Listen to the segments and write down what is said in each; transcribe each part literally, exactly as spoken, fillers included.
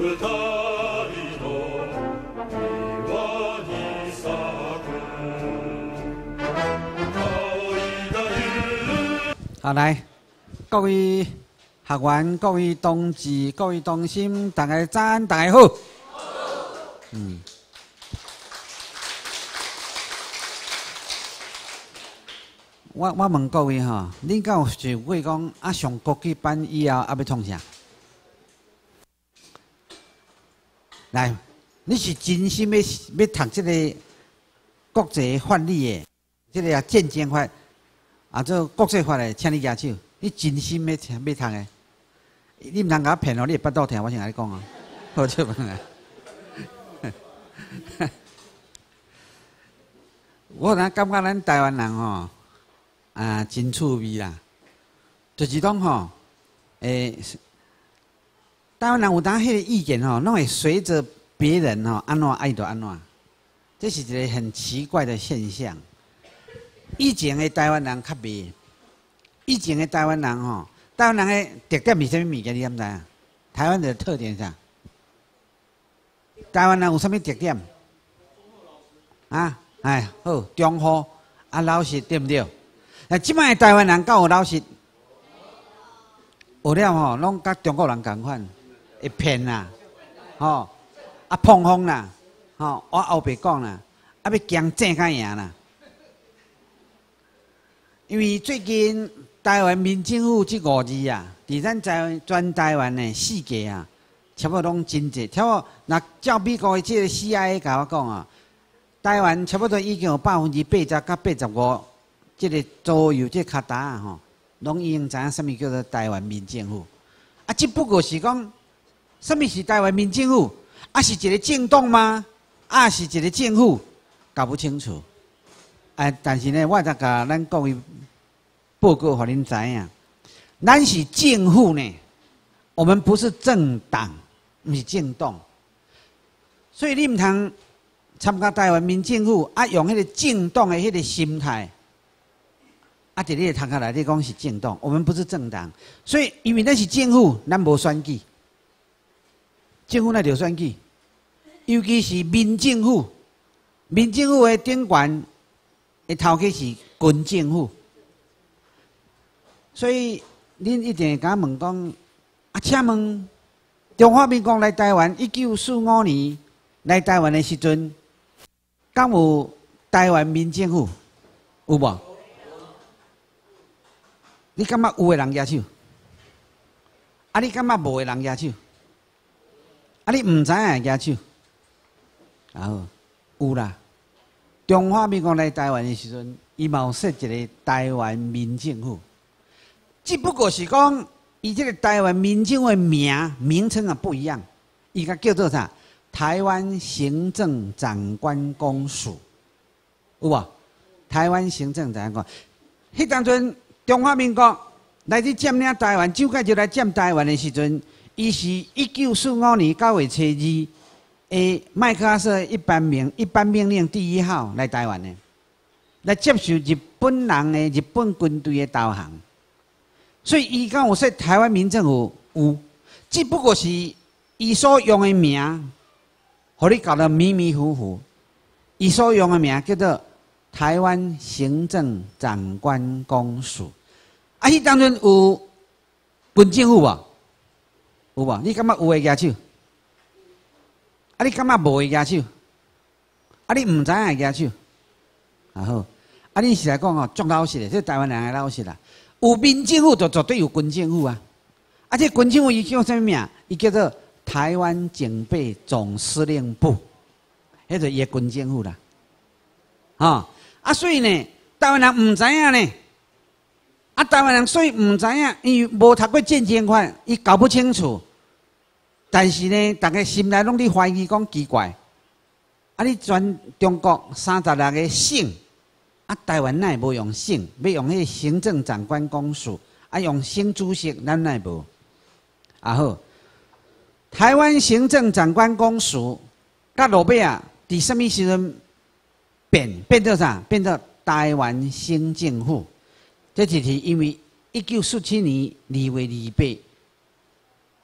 好，来，各位学员、各位同志、各位同心，大家早安，大家好。嗯。我我问各位吼，恁敢有想过讲啊上国际班以后啊要创啥？来，你是真心要要读这个国际法律的，这个啊鉴证法。 啊，做国际法的，请你举手。你真心要要读的，你唔通甲我骗哦！你会巴肚疼，我先甲你讲哦。好，这问啊。我若感觉咱台湾人吼，啊，真趣味啦。就是讲吼，诶，台湾人有当迄个意见吼，拢会随着别人吼安怎爱就安怎，这是一个很奇怪的现象。 以前的台湾人较袂，以前的台湾人吼，台湾人的特点是啥物物件？你敢知啊？台湾的特点是啥？台湾人有啥物特点？啊，哎，好，忠厚啊，老实，对不对？那即摆台湾人敢有老实？有了吼，拢甲中国人共款，会骗啦，吼，啊碰风啦，吼，我后白讲啦，啊要讲正甲赢啦。 因为最近台湾民政府这五字啊，伫咱在全台湾的四界啊，差不多拢真济。差不多，那照美国的这个 C I A 甲我讲啊，台湾差不多已经有百分之八十到八十五，这个左右这卡达啊吼，拢已经知影什么叫做台湾民政府。啊，只不过是讲，什么是台湾民政府？啊，是一个政党吗？啊，是一个政府？搞不清楚。 哎，但是呢，我再甲咱各位报告，互恁知影，咱是政府呢，我们不是政党，不是政党，所以你唔通参加台湾民政府，啊，用迄个政党的迄个心态，啊，伫你的头壳内底讲是政党，我们不是政党，所以因为咱是政府，咱无选举，政府那就选举，尤其是民政府，民政府的顶悬。 一头家是军政府，所以恁一定会甲问讲，啊，请问中华民国来台湾一九四五年来台湾的时阵，敢有台湾民政府有无？你感觉有的人举手？啊，你感觉无的人举手？啊，你唔知影举手？然后有啦。 中华民国来台湾的时阵，伊嘛有设一个台湾民政府，只不过是讲，伊这个台湾民政府的名名称啊不一样，伊个叫做啥？台湾行政长官公署，有无？台湾行政长官，迄当阵中华民国来去占领台湾，就介就来占台湾的时阵，伊是一九四五年九月初二。 诶，麦克阿瑟一般命一般命令第一号来台湾的，来接受日本人的日本军队的导航，所以伊讲有说台湾民政府有，只不过是伊所用的名，互你搞得迷迷糊糊。伊所用的名叫做台湾行政长官公署，啊，迄当阵有军政府无？有无？你感觉有诶举手？ 啊！你感觉无会举手？啊！你唔知影举手？啊好！啊！你是来讲哦，足老实的，这台湾人的老实啦。有民政府就绝对有军政府啊！啊！这军政府伊叫什么名？伊叫做台湾警备总司令部，迄就伊军政府啦。啊！啊！所以呢，台湾人唔知影呢。啊！台湾人所以唔知影，因为无读过鉴证法，伊搞不清楚。 但是呢，大家心内拢伫怀疑讲奇怪，啊！你全中国三十六个省，啊，台湾奈无用省，要用迄行政长官公署，啊，用省主席，咱奈无。啊好，台湾行政长官公署，甲落尾啊，伫什么时阵变变到啥？变到台湾行政府，这就是因为一九四七年二月二八。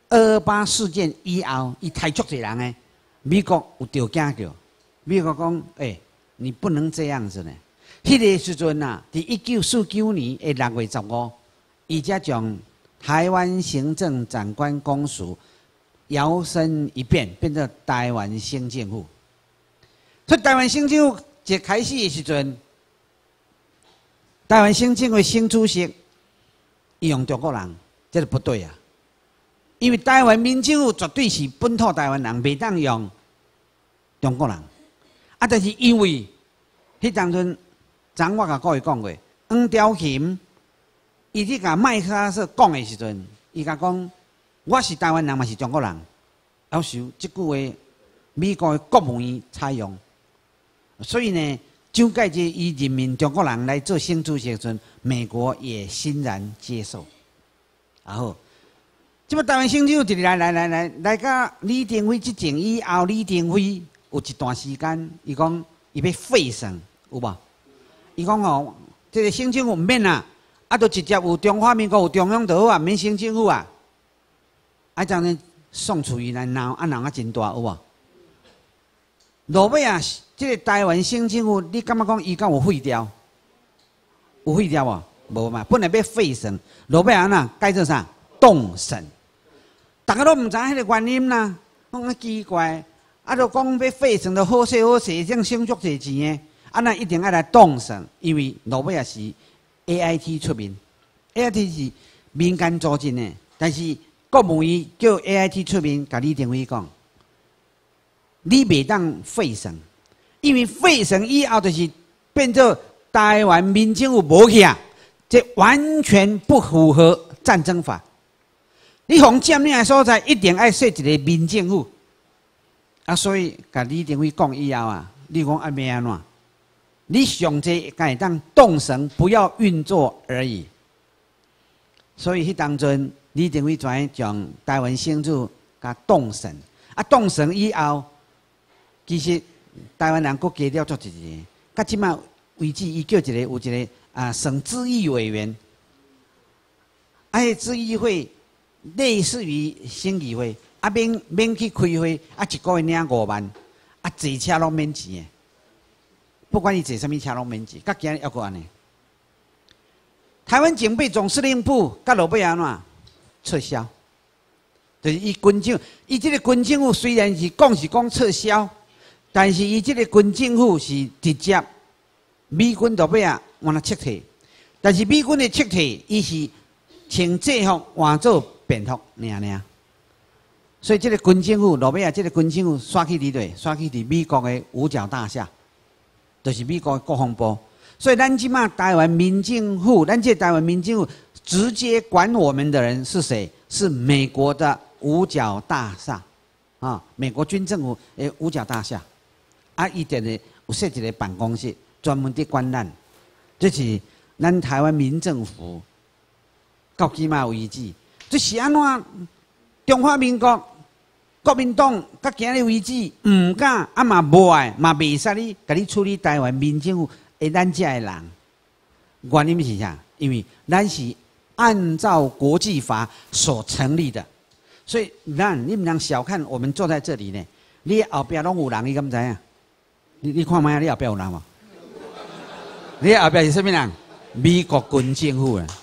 二二八事件以后，伊太足侪人诶，美国有条件叫，美国讲，诶、欸，你不能这样子呢。迄个时阵啊，伫一九四九年诶六月十五，伊才将台湾行政长官公署摇身一变，变成台湾省政府。所以台湾省政府一开始的时阵，台湾省政府省主席伊用中国人，这是不对啊。因为台湾民政府绝对是本土台湾人，袂当用中国人。啊，但是因为迄当阵，昨我甲各位讲过，黄兆琴伊伫甲麦克阿瑟讲的时阵，伊甲讲我是台湾人，嘛是中国人。要求即句话，美国的国务院采用。所以呢，蒋介石以任命中国人来做省主席的时阵，美国也欣然接受。然后，即摆台湾省政府一直来来来来来，甲李登辉执政以后，李登辉有一段时间，伊讲伊要废省，有无？伊讲吼，这个省政府毋免啦，啊，就直接有中华民国有中央就好啊，免省政府啊。啊，这样呢，宋楚瑜来闹，啊闹啊真大，有无？落尾啊，这个台湾省政府，你感觉讲伊敢有废掉？有废掉无？无嘛，本来要废省，落尾安那改做啥？动省。大家都唔知迄个原因啦，讲啊奇怪，啊，就讲要废省，就好势好势，这样省足侪钱诶，啊那一定要来动省，因为落尾也是 A I T 出面 ，A I T 是民间组织诶，但是国务院叫 A I T 出面，甲李登辉讲。你袂当废省，因为废省以后就是变做台湾民政府无去啊，这完全不符合战争法。你从占领的所在一定要设一个民政府，啊，所以甲李登辉讲以后啊，你讲要要安怎？你上济敢会当动省，不要运作而已。所以迄当阵李登辉专将台湾省主甲动省，啊，动省以后。其实台湾人国加了足一个，甲即马为止，伊叫一个有一个啊省咨议委员，啊，迄咨议会类似于省议会，啊免免去开会，啊一个月领五万，啊坐车拢免钱诶，不管你坐什么车拢免钱，甲今日要过安尼。台湾警备总司令部甲落尾安怎撤销？就是伊军政，伊即个军政府虽然是讲是讲撤销。但是伊即个军政府是直接美军落尾啊换来撤退，但是美军的撤退，伊是穿制服换做便服尔尔。所以即个军政府落尾啊，即个军政府刷去伫对，刷去伫美国的五角大厦，就是美国的国防部。所以咱即马台湾民政府，咱这台湾民政府直接管我们的人是谁？是美国的五角大厦啊，美国军政府的五角大厦。啊，伊伫咧有设一个办公室，专门伫管咱。这是咱台湾民政府到今嘛为止，这是安怎？中华民国国民党到今日为止，唔敢啊嘛无爱嘛袂使你，甲你处理台湾民政府诶咱遮诶人。原因是啥？因为咱是按照国际法所成立的，所以咱你唔能小看我们坐在这里呢。你后壁拢有人，你敢知影？你你看卖，你后壁有人无？你后壁是啥物人？美国军政府啊！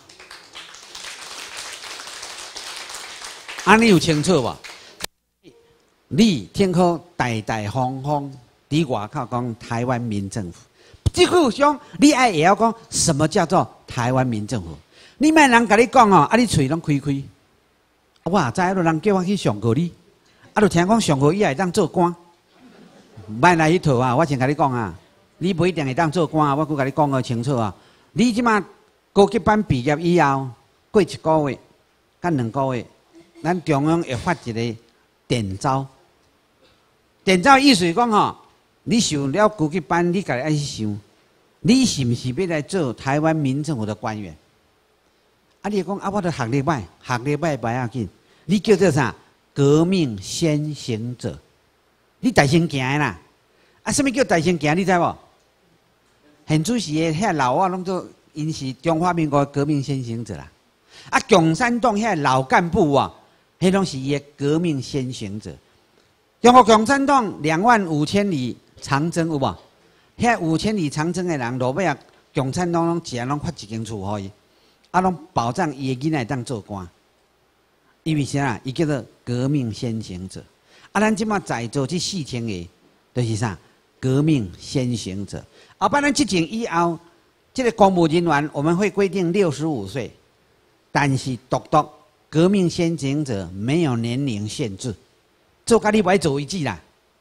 安尼有清楚无？你听可大大方方伫外口讲台湾民政府，即句上你爱会晓讲什么叫做台湾民政府？你莫人甲你讲哦，啊你喙拢开开。我知影有人叫我去上课哩，啊，就听讲上课以后会当做官。莫来迄套啊！我先甲你讲啊，你不一定会当做官啊！我佫甲你讲个清楚啊！你即马高级班毕业以后，过一个月、甲两个月，咱中央会发一个电招。电招意思是讲吼，你上了高级班，你家己爱去想，你是毋是要来做台湾民政府的官员？啊，你讲啊，我都学礼拜，学礼拜不要紧，你叫做啥？革命先行者。你大先行的啦，啊，什么叫大先行？你知无？现主席的遐老啊，拢做因是中华民国革命先行者啦。啊，共产党遐老干部啊， 迄拢是伊的革命先行者。中国共产党两万五千里长征有无？遐五千里长征的人，落尾啊，共产党拢自然拢发一间厝互伊，啊，拢保障伊的囡仔当做官。因为啥？伊叫做革命先行者。啊，咱即马在座这四千个，就是啥？革命先行者。后摆咱执政以后，这个公务人员我们会规定六十五岁，但是独独革命先行者没有年龄限制，做甲你不爱做一季啦。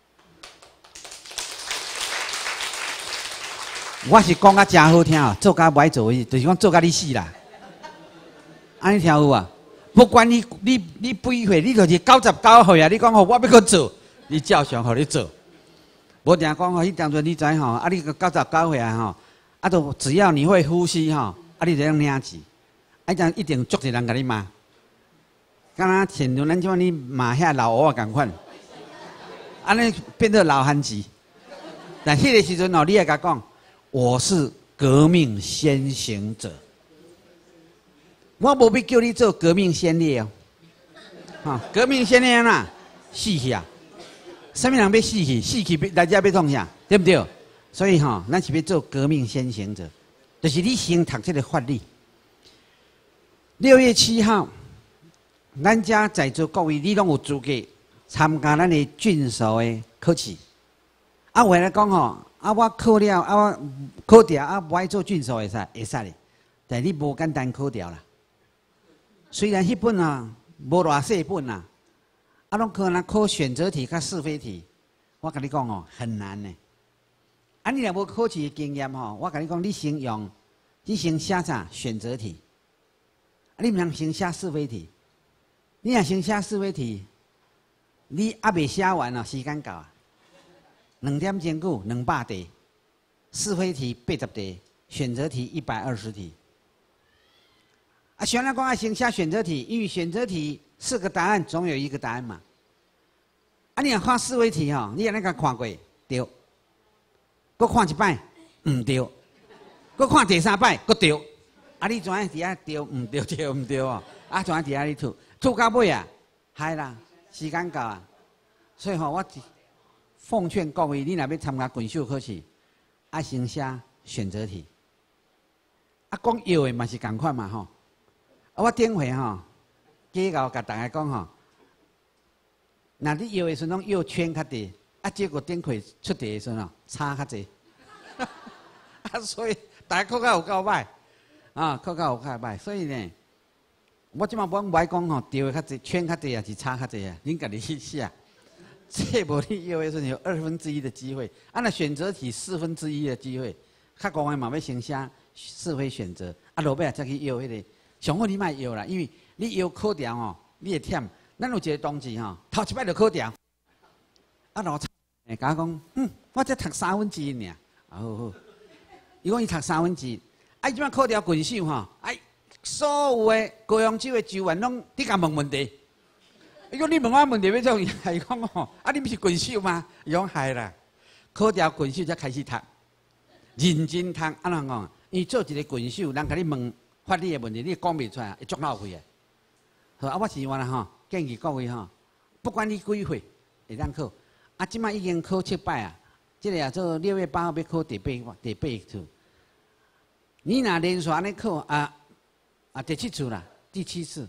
我是讲甲真好听哦，做甲不爱做一，就是讲做甲你死啦。安尼听有啊？不管你你你几岁，你就是九十九岁啊！你讲吼，我要去做，你照常互你做。无定讲吼，迄当阵你知吼，啊，你个九十九岁啊吼，啊，都只要你会呼吸吼，啊，你就用领钱，啊，这一定足侪人甲你骂。敢若像像咱即摆你骂遐老乌仔共款，安尼变做老汉子。但迄个时阵吼，你也甲讲，我是革命先行者。我无必叫你做革命先烈哦，哈，革命先烈呐，死去啊！什么人要死去？死去大家要创啥？对不对？所以哈，咱是要做革命先行者，就是你先读这个法律。六月七号，咱家在座各位，你拢有资格参加咱的郡守的考试。啊，话来讲吼，啊，我考了，啊，我考掉，啊，不爱做郡守会使会使的，但你无简单考掉啦。虽然迄本啊无偌细本啊，啊，拢可能考选择题、甲是非题，我甲你讲哦，很难呢。啊，你若无考试的经验吼，我甲你讲，你先用，你先写啥选择题，啊，你毋通先写是非题。你若先写是非题，你还未写完哦，时间到啊，两点钟久，两百题，是非题八十题，选择题一百二十题。啊，选了讲要先写选择题，因为选择题四个答案总有一个答案嘛。啊，你若看是非题吼，你安尼甲看过对，搁看一摆唔对，搁看第三摆搁对，啊，你怎样伫遐对唔对对唔对哦？啊，怎样伫遐你吐吐到尾啊？嗨啦，时间到啊！所以吼，我奉劝各位，你若要参加军修考试，啊，先写选择题。啊，讲药的嘛是共款嘛吼。啊，我顶回吼，计较甲大家讲吼，那你摇的时阵摇圈较低，啊，结果顶回出题的时阵哦，差较济，啊，所以大家考较有够歹，啊，考较有够歹，所以呢，我即马无唔爱讲吼，对的较济，圈较低也是差较济啊，恁家己去写，这无你摇的时阵有二分之一的机会，啊，那选择题四分之一的机会，较讲的嘛要先写是非选择，啊，落尾啊再去摇迄个。上好你莫摇啦，因为你摇考掉吼，你会忝。咱有一个同志吼，头一摆就考掉，啊，老差，诶，甲我讲，嗯，我才读三分之一尔，啊好好。伊讲伊读三分之一，啊，伊即摆考掉军手吼，哎，所有的高雄州的州员拢伫甲问问题。伊讲你问我问题要怎样？伊讲吼，啊，你毋是军手吗？伊讲系啦，考掉军手才开始读，认真读，安怎讲？因为做一个军手，人甲你问。法律的问题，你讲袂出来，会足闹气的。好，啊，我是话啦吼，建议各位吼，不管你几岁会当考，啊，即摆已经考七摆啊，即个啊做六月八号要考第八第八次。你若连续安尼考啊啊第七次啦，第七次。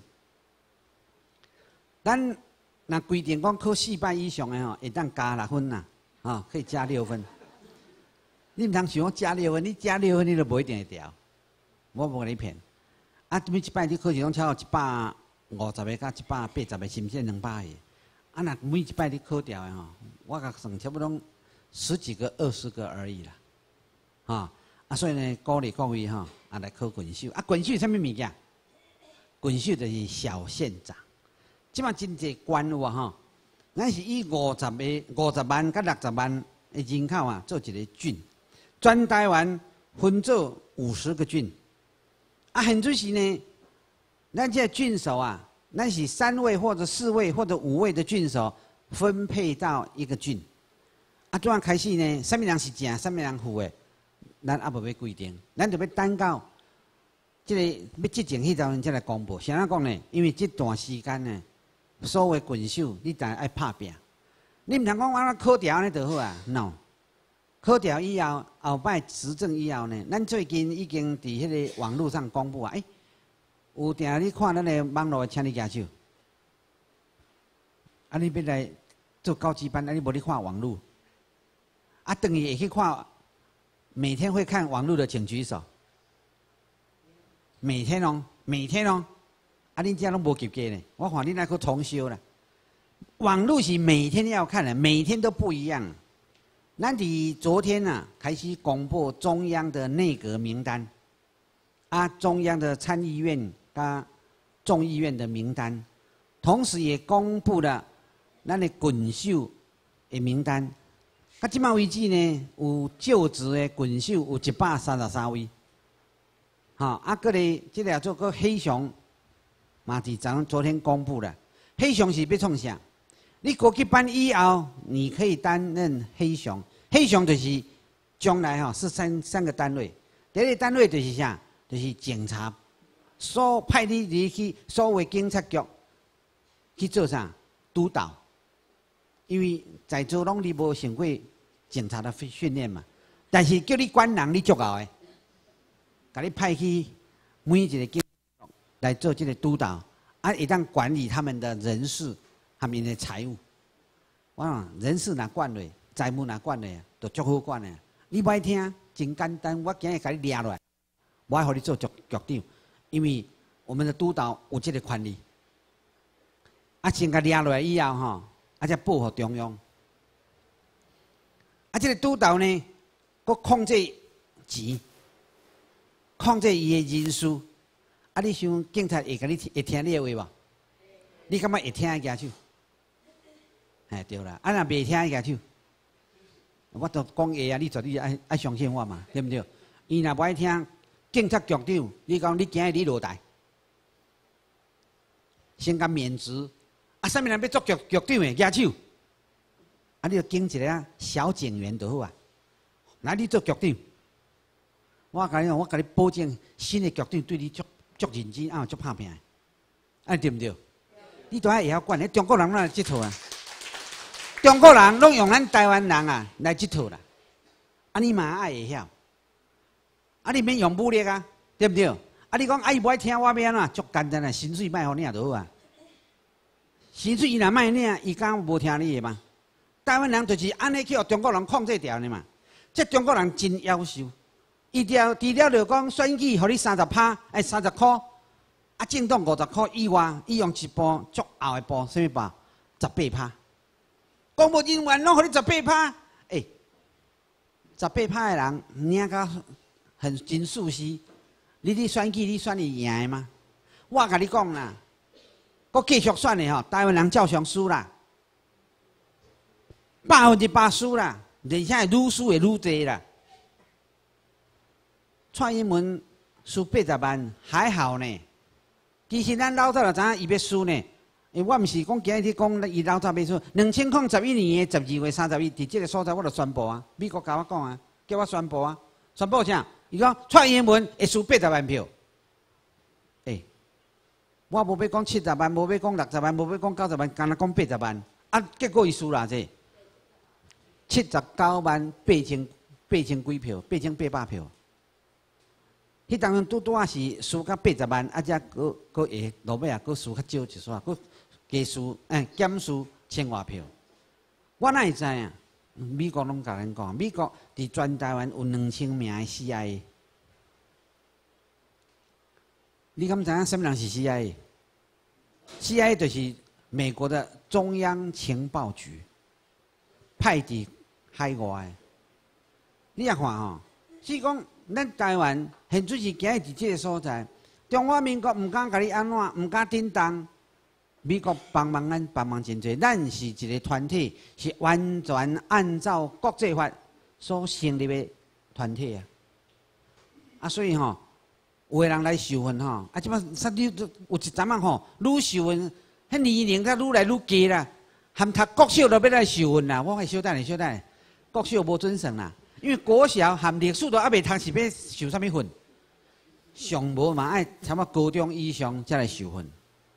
咱若规定讲考四摆以上的吼，会当加六分啦，啊，可以加六分。你毋通想讲加六分，你加六分你就无一定会调。我无甲你骗，啊！每一摆你考试拢超过一百五十个，甲一百八十个，甚至两百个。啊，那每一摆你考掉的吼，我甲算差不多十几个、二十个而已啦，啊！啊，所以呢，鼓励各位吼，啊来考军手。啊，军手什么物件？军手就是小县长。即摆真济官有啊吼，咱是以五十个、五十万甲六十万的人口啊，做一个郡，全台湾分做五十个郡。啊，很多时呢，咱这郡守啊，咱是三位或者四位或者五位的郡守分配到一个郡。啊，怎样开始呢？什么人是正，什么人负的，咱也无要规定，咱就要等到这个要执政迄阵才来公布。谁人讲呢？因为这段时间呢， 所有郡守，你但爱拍拼。你唔通讲我那考调安尼就好啊 ？no， 考调以后，后摆执政以后呢，咱最近已经伫迄个网络上公布啊，诶、欸，有定你看咱个网络，请你举手。啊，你要来做高级班，啊，你无你看网络，啊，等于会去看，每天会看网络的，请举手。每天哦，每天哦，啊，恁遮拢无及格呢，我看恁那个重修啦。网络是每天要看的，每天都不一样。咱伫昨天啊，开始公布中央的内阁名单，啊，中央的参议院跟众议院的名单，同时也公布了咱的郡守的名单。到即马为止呢，有就职的郡守有一百三十三位，哈、哦，啊，个咧，即个做个黑熊，嘛伫昨昨天公布了。黑熊是要创啥？你高级班以后，你可以担任黑熊。黑熊就是将来哈是三三个单位，第一个单位就是啥？就是警察，所派你入去所有警察局去做啥？督导。因为在座拢你无上过警察的训练嘛，但是叫你管人，你足够的，甲你派去每一个警察局来做这个督导。啊，会当管理他们的人事，他们的财务。我讲人事哪管嘞，财务哪管嘞，都足好管嘞。你不爱听，真简单，我今日甲你抓落来，我爱互你做局局长，因为我们的督导有这个权利。啊，先甲抓落来以后吼，啊再报给中央。啊，这个督导呢，佮控制钱，控制伊的人事。啊！你想警察会甲你会听你的话无？你感觉会听举手？哎，对啦。啊，若袂听举手，我都讲会啊，你绝对爱爱相信我嘛，对不对？伊若无爱听，警察局长，你讲你今日你落台，先甲免职。啊，啥物人要做局局长的举手？啊，你就警一个小警员就好啊。那你做局长，我甲你讲，我甲你保证，新的局长对你足。足认真啊，足拍拼，啊对不对？你都爱会晓管，迄中国人哪这套啊？中国人拢用咱台湾人啊来这套啦，啊你嘛爱会晓，啊你免用武力啊，对不对？啊你讲啊伊无爱听我要安怎？足简单啊，薪水卖互领就好啊。薪水伊若卖领，伊敢无听你的吗？台湾人就是安尼去互中国人控制掉的嘛。这中国人真夭寿。伊条除了就讲选举，互你三十趴，哎三十块，啊政党五十块以外，伊用一步足后的步，什么步？十八趴。公务人员拢互你十八趴，哎，十八趴的人领到很真舒适。你你选举，你选会赢的吗？我甲你讲啦，佮继续选的吼，台湾人照常输啦，百分之百输啦，而且会愈输会愈多啦。蔡英文输八十万还好呢，其实咱老早就知影伊要输呢。诶，我毋是讲今日你讲伊老早要输，两千零十一年的十二月三十一，伫这个所在我就宣布啊，美国甲我讲啊，叫我宣布啊，宣布啥？伊讲蔡英文会输八十万票。诶，我无要讲七十万，无要讲六十万，无要讲九十万，干那讲八十万，啊，结果伊输啦这，七十九万八千八千几票，八千八百票。迄当中拄拄啊是输到八十万，啊，则搁搁会落尾啊，搁输较少一丝，搁加输，哎，减输千外票。我哪会知影？美国拢甲咱讲，美国伫全台湾有两千名的 C I A。你敢知影什么人是 C I A？C I A 就是美国的中央情报局，派伫海外的。你也看吼，是讲。咱台湾现做是今日伫这个所在，中华民国毋敢甲你安怎，毋敢叮当，美国帮忙咱帮忙真多，咱是一个团体，是完全按照国际法所成立的团体啊。啊，所以吼，有个人来受训吼，啊，即摆啥你有一阵仔吼，愈受训，迄年龄才愈来愈低啦，含读国小都要来受训啦。我讲小等下，小等下，国小无准算啦。因为国小含历史都还未读，是要受啥物训？上无嘛爱差不多高中以上才来受训。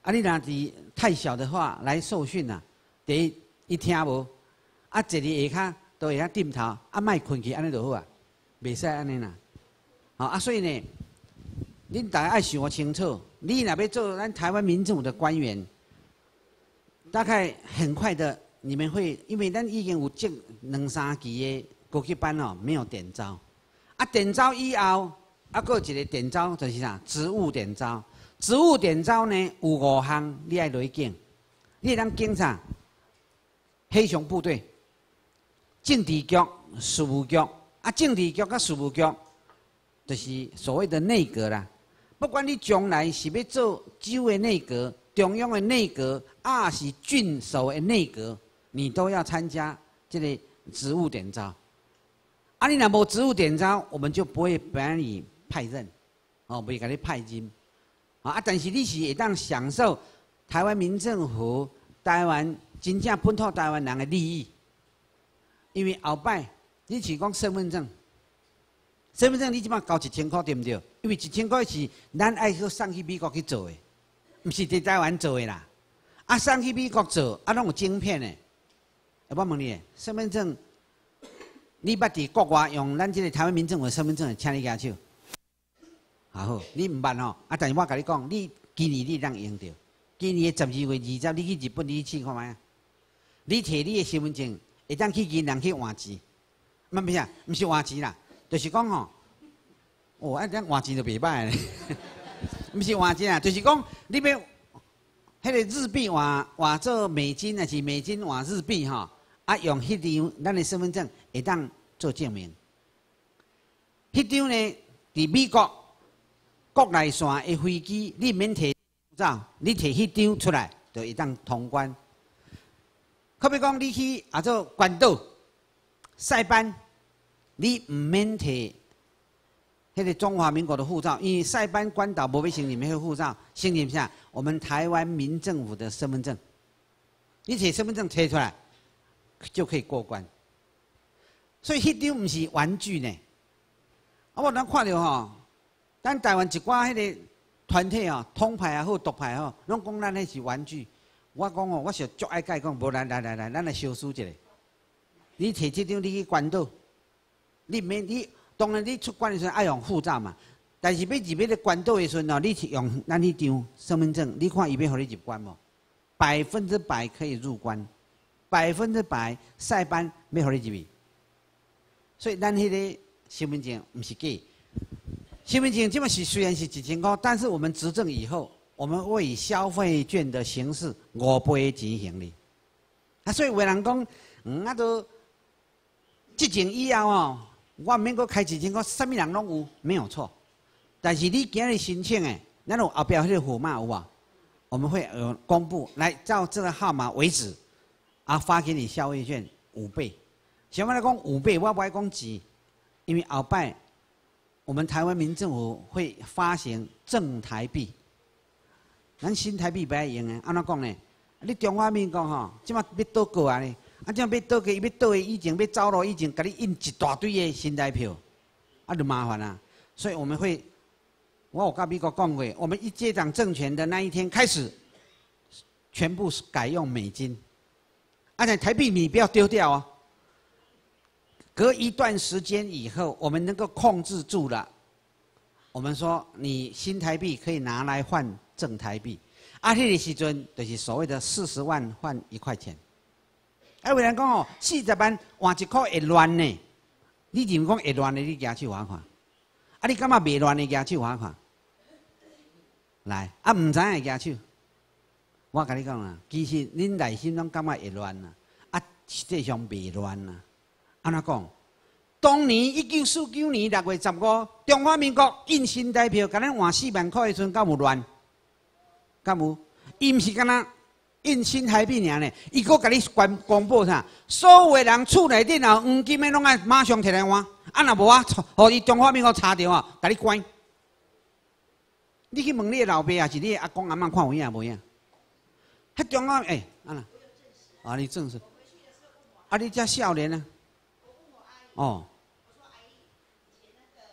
啊，你若伫太小的话来受训啊，第一伊听无，啊，坐伫下骹都会晓点头，啊，莫困去，安尼就好啊，袂使安尼啦。好啊，所以呢，恁大家爱想清楚，你若要做咱台湾民政府的官员，大概很快的你们会，因为咱已经有这两三期的高级班哦，没有点招，啊，点招以后，啊，还有一个点招就是啥？职务点招。职务点招呢有五项，你爱落去拣。你会当拣啥？黑熊部队、政治局、事务局啊，政治局甲事务局，就是所谓的内阁啦。不管你将来是要做州的内阁、中央的内阁，啊是郡守的内阁，你都要参加这个职务点招。啊，你若无职务点招，我们就不会把你派任，哦，不会给你派任。啊！但是你是会当享受台湾民政府、台湾真正本土台湾人的利益，因为后摆你是讲身份证，身份证你即马交一千块对不对？因为一千块是咱爱去送去美国去做的，唔是伫台湾做的啦。啊，送去美国做，啊，拢有晶片的。我问你，身份证你捌伫国外用咱这个台湾民政府的身份证，请你举手。好，你唔捌吼，啊！但是我甲你讲，你今年你当用着，今年十二月二十，你去日本你去试看觅，你摕你的身份证，会当去银行去换钱，唔是啊，唔是换钱啦，就是讲吼，哦，啊，咱换钱就袂歹咧，唔是换钱啊，就是讲你要迄个日币换换做美金，还是美金换日币吼，啊，用迄张咱的身份证会当做证明。迄张呢，伫美国。国内线的飞机，你免摕护照，你摕迄张出来，就会当通关。可比讲，你去啊做关岛、塞班，你唔免摕迄个中华民国的护照，因为塞班、关岛无要申请迄个护照，申请啥？我们台湾民政府的身份证，你摕身份证摕出来，就可以过关。所以迄张唔是玩具呢。啊，我咱看到吼。咱台湾一寡迄个团体哦，统派也好，独派也好，拢讲咱迄是玩具。我讲哦，我是足爱甲伊讲，无来来来来，咱来小思一下。你摕这张你去关岛，你免你当然你出关的时候爱用护照嘛，但是要入迄个关岛的时候哦，你用咱迄张身份证，你看伊要互你入关无？百分之百可以入关，百分之百塞班要互你入去。所以咱迄个身份证毋是假。身份证这么是虽然是一千块，但是我们执政以后，我们会以消费券的形式五倍钱行哩。啊，所以有人讲，嗯，啊都执政以后哦，我唔免阁开一千块，什么人拢有，没有错。但是你今日申请诶，咱有后壁迄个号码有无？我们会有公布，来照这个号码为止，啊，发给你消费券五倍。想要来讲五倍，我不爱讲钱，因为后摆。我们台湾民政府会发行正台币，咱新台币不爱用诶，安怎讲呢？你中华民国吼，即马要倒过啊呢？啊，即马要倒过，伊要倒诶以前要走路以前，甲你印一大堆诶新台票，啊，就麻烦啊。所以我们会，我有甲美国讲过，我们一接掌政权的那一天开始，全部改用美金，而且台币你不要丢掉哦。隔一段时间以后，我们能够控制住了。我们说，你新台币可以拿来换正台币，啊，迄个时阵就是所谓的四十万换一块钱。啊，有人讲哦，四十万换一块会乱呢？你认为讲会乱的，你举手我看。啊，你感觉袂乱的举手我看。来，啊，唔知影举手。我甲你讲啦，其实恁内心拢感觉会乱啦，啊，实际上袂乱啦。安怎讲？当年一九四九年六月十五，中华民国印新台票，甲咱换四万块的时阵，敢有乱？敢有？伊毋是敢若印新台币尔呢？伊阁甲你公公布啥？所有的人厝内底若黄金的，拢爱马上摕来换。啊，若无啊，互伊中华民国查着啊，甲你关。你去问你的老爸，还是你的阿公阿嬷看有影无影？迄中华诶，啊啦，啊你证实？啊你遮少年啊？哦。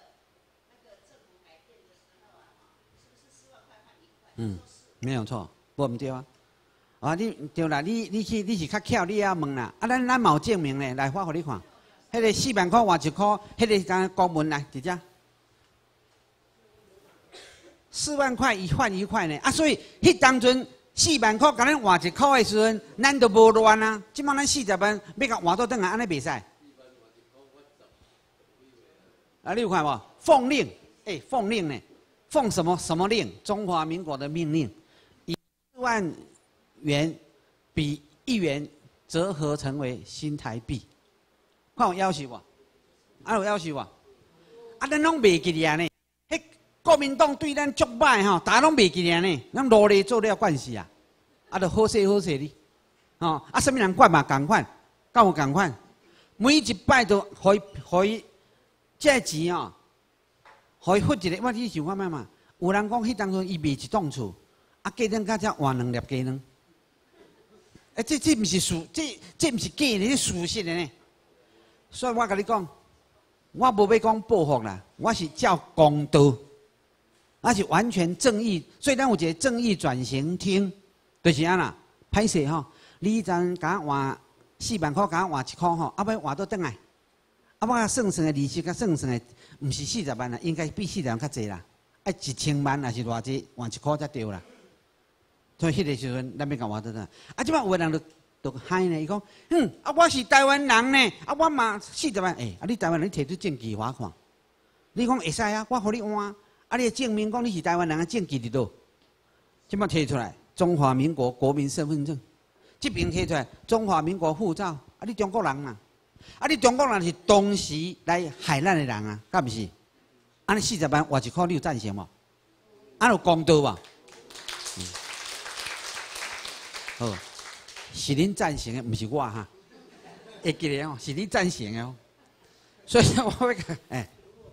嗯，没有错。 无毋对啊。啊，你对啦，你你去你是较巧，你也问啦。啊，咱咱嘛有证明咧，来发互你看。迄个四万块换一块，迄个咱公文来直接。四万块一换一块呢，啊，所以迄当阵四万块，甲咱换一块的时阵，咱都无乱啊。即摆咱四十万要甲换倒转来，安尼袂使。啊，你有看无？奉令，哎、欸，奉令呢？奉什么什么令？中华民国的命令，以四万元比一元折合成为新台币。看有要求无？啊有要求无？啊，咱拢袂记哩呢。迄国民党对咱足歹吼，大家拢袂记哩呢。咱努力做了惯势啊，啊，就好势好势哩。哦，啊，什么人管嘛？共款，敢有共款？每一摆都可以可以，这钱哦，可以付一个。我你想看卖嘛？有人讲迄当中伊卖一栋厝，啊，鸡蛋甲只换两粒鸡蛋。哎，这这不是事，这这不是假的，这事实的呢。所以我跟你讲，我无要讲报复啦，我是照公道，我是完全正义。所以咱有一个正义转型厅，就是安啦，歹势吼，你阵甲我换四万块，甲我换一块吼，啊要换倒转来，啊我算算的利息甲算算的，毋是四十万啦，应该比四十万较济啦，爱一千万还是偌济，换一块才对啦。所以迄个时阵，咱要甲换倒转，啊即摆有个人就。就嗨呢！伊讲，嗯，啊，我是台湾人呢，啊，我嘛四十万，诶、欸，啊，你台湾人摕出证据我看，你讲会使啊，我互你换，啊，你证明讲你是台湾人的证据伫倒，即摆摕出来，中华民国国民身份证，这边摕出来，中华民国护照，啊，你中国人嘛，啊，你中国人是当时来害咱的人啊，敢毋是？安尼四十万换一块，你有赞成无？安有公道无？嗯、好。是恁赞成的，不是我哈。会记得哦，是你赞成的哦。所以我要讲，哎，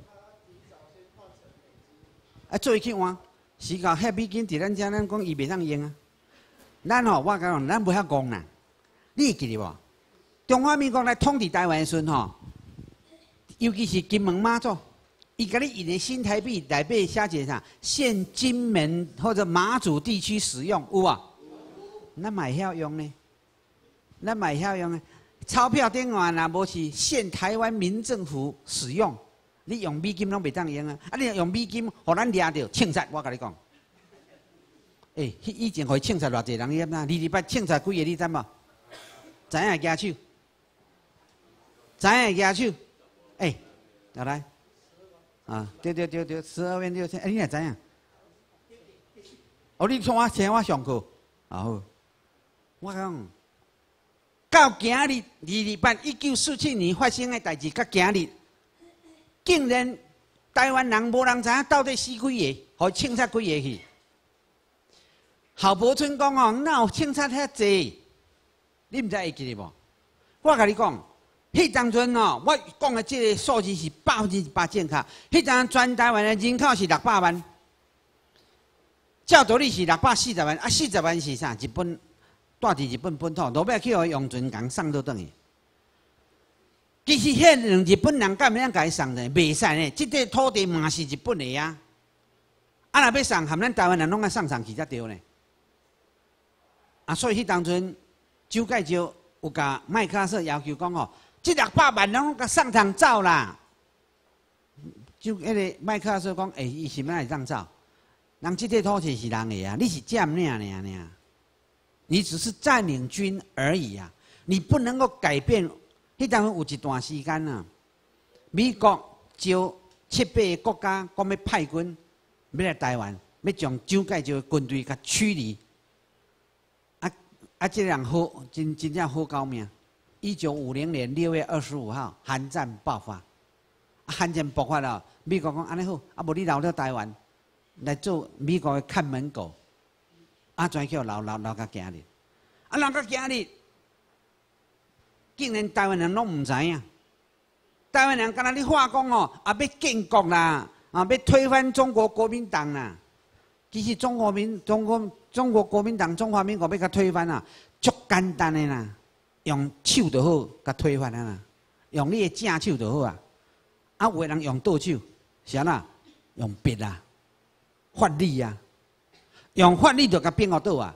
啊，做伊去换，是讲迄美金伫咱遮，咱讲伊袂当用啊。咱吼，我讲，咱不遐讲啦。你记得无？中华民国来统治台湾的时阵吼，尤其是金门马祖，伊甲你印的新台币内底写一个啥？现金门或者马祖地区使用，有啊？咱嘛会晓用呢。咱嘛会晓用诶，钞票顶外若无是现台湾民政府使用，你用美金拢袂当用啊！啊，你用美金，互咱掠着庆杀，我甲你讲。诶、欸，以前互伊庆杀偌济人淹呐，二礼拜庆杀几个你知无？知影举手，知影举手。诶、欸，来来，啊，对对对对，十二万六千，哎、欸，你也知影？哦，你从我请我上课，啊好，我讲。到今日二二八一九四七年发生的代志，到今日竟然台湾人无人知影到底死几个，互清杀几个去。郝柏村讲哦，哪有清杀遐济？你毋知会记得无？我甲你讲，迄当阵哦，我讲的这个数字是百分之一百正确。迄当全台湾的人口是六百万，照道理是六百四十万，啊，四十万是啥？日本。住伫日本本土，落尾去互用船共送倒转去。其实迄两日本人敢要甲伊送呢？袂使呢，即块土地嘛是日本的啊。啊，若要送，含咱台湾人拢爱送上去才对呢。啊，所以迄当阵，周介石有甲麦克阿瑟要求讲吼，即六百万拢甲送通走啦。就迄个麦克阿瑟讲，诶、欸，伊是要来当走？人即块土地是人的啊，你是占领尔尔。你只是占领军而已啊！你不能够改变。迄当有一段时间啊，美国招七八个国家讲要派军要来台湾，要将蒋介石的军队甲驱离。啊啊！这人好，真真正好高命。一九五零年六月二十五号，韩战爆发。啊，韩战爆发了，美国讲安尼好，啊无你留了台湾来做美国的看门狗。啊，怎叫留留留到今日？啊，留到今日，竟然台湾人拢唔知影。台湾人敢若你话讲哦，啊要建国啦，啊要推翻中国国民党啦。其实中国民中国中国国民党中华民国要甲推翻啊，足简单的啦，用手就好，甲推翻啊啦，用你的正手就好啊。啊，有个人用倒手，是安那？用笔啊，法律啊。用法律就甲变互倒啊！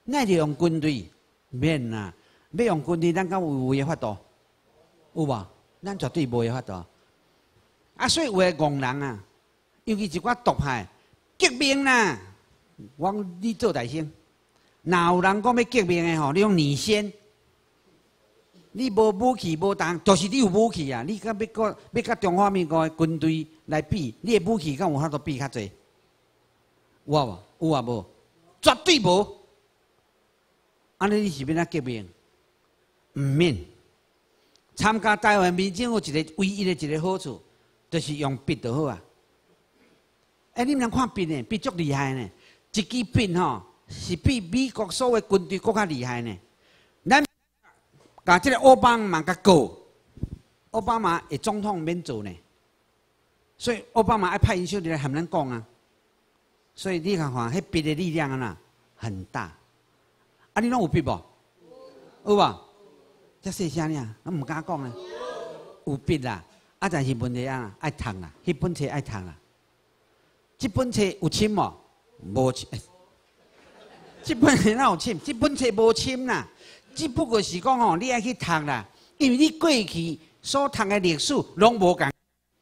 那就用军队，免啦。要用军队，咱敢有有诶法度？有无？咱绝对无诶法度。啊，所以有诶戆人啊，尤其一寡独派革命啦，我讲你做大声，哪有人讲要革命诶吼？你用你先。你无武器无弹，就是你有武器啊！你甲要个要甲中华民国诶军队来比，你诶武器敢有法度比较济？有啊无？有啊无？绝对无！安尼你是要哪革命？毋免。参加台湾民政有一个唯一诶一个好处，就是用笔就好啊！哎、欸，你们看笔呢？笔足厉害呢！一支笔吼是比美国所有军队搁较厉害呢。咱甲即个奥巴马甲告，奥巴马诶总统免做呢，所以奥巴马爱派因小弟来含咱讲啊。所以你看看，迄笔的力量啊呐很大。啊，你拢有笔无？有无？遮细声呢，我毋敢讲呢。有笔啦，啊，但是问题啊，爱读啦，迄本册爱读啦。即本册有深无？无深。即本册哪有深？即本册无深啦。只不过是讲吼，你爱去读啦，因为你过去所读的历史拢无共。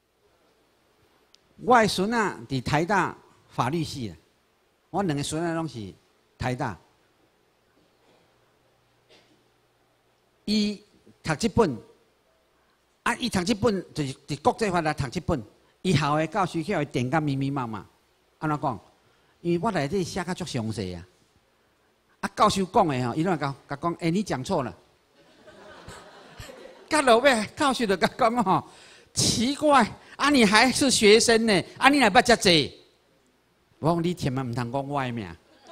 我的孙仔伫台大法律系啦，我两个孙仔拢是台大。伊读这本，啊，伊读这本就是伫国际法来读这本，伊校的教授叫伊点甲密密麻麻，安怎讲？因为我内底写较足详细啊。啊，教授讲的吼，伊拢甲甲讲，哎、欸，你讲错了。到落尾，教授就甲讲吼，奇怪，啊，你还是学生呢，啊，你来捌遮济？我讲你千万唔通讲我的名。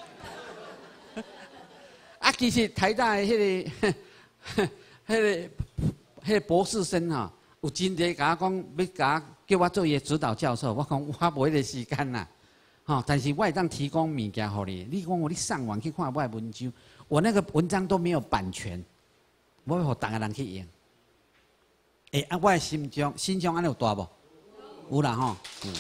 啊，其实台大的迄、那个、迄个、迄个博士生吼，有真侪甲我讲，要甲叫我做伊指导教授，我讲我无迄个时间啦。哦，但是我会当提供物件互你。你讲我你上网去看我的文章，我那个文章都没有版权，我要互大家人去用。诶、欸，啊，我的心中心胸安尼有大无？有啦吼。嗯。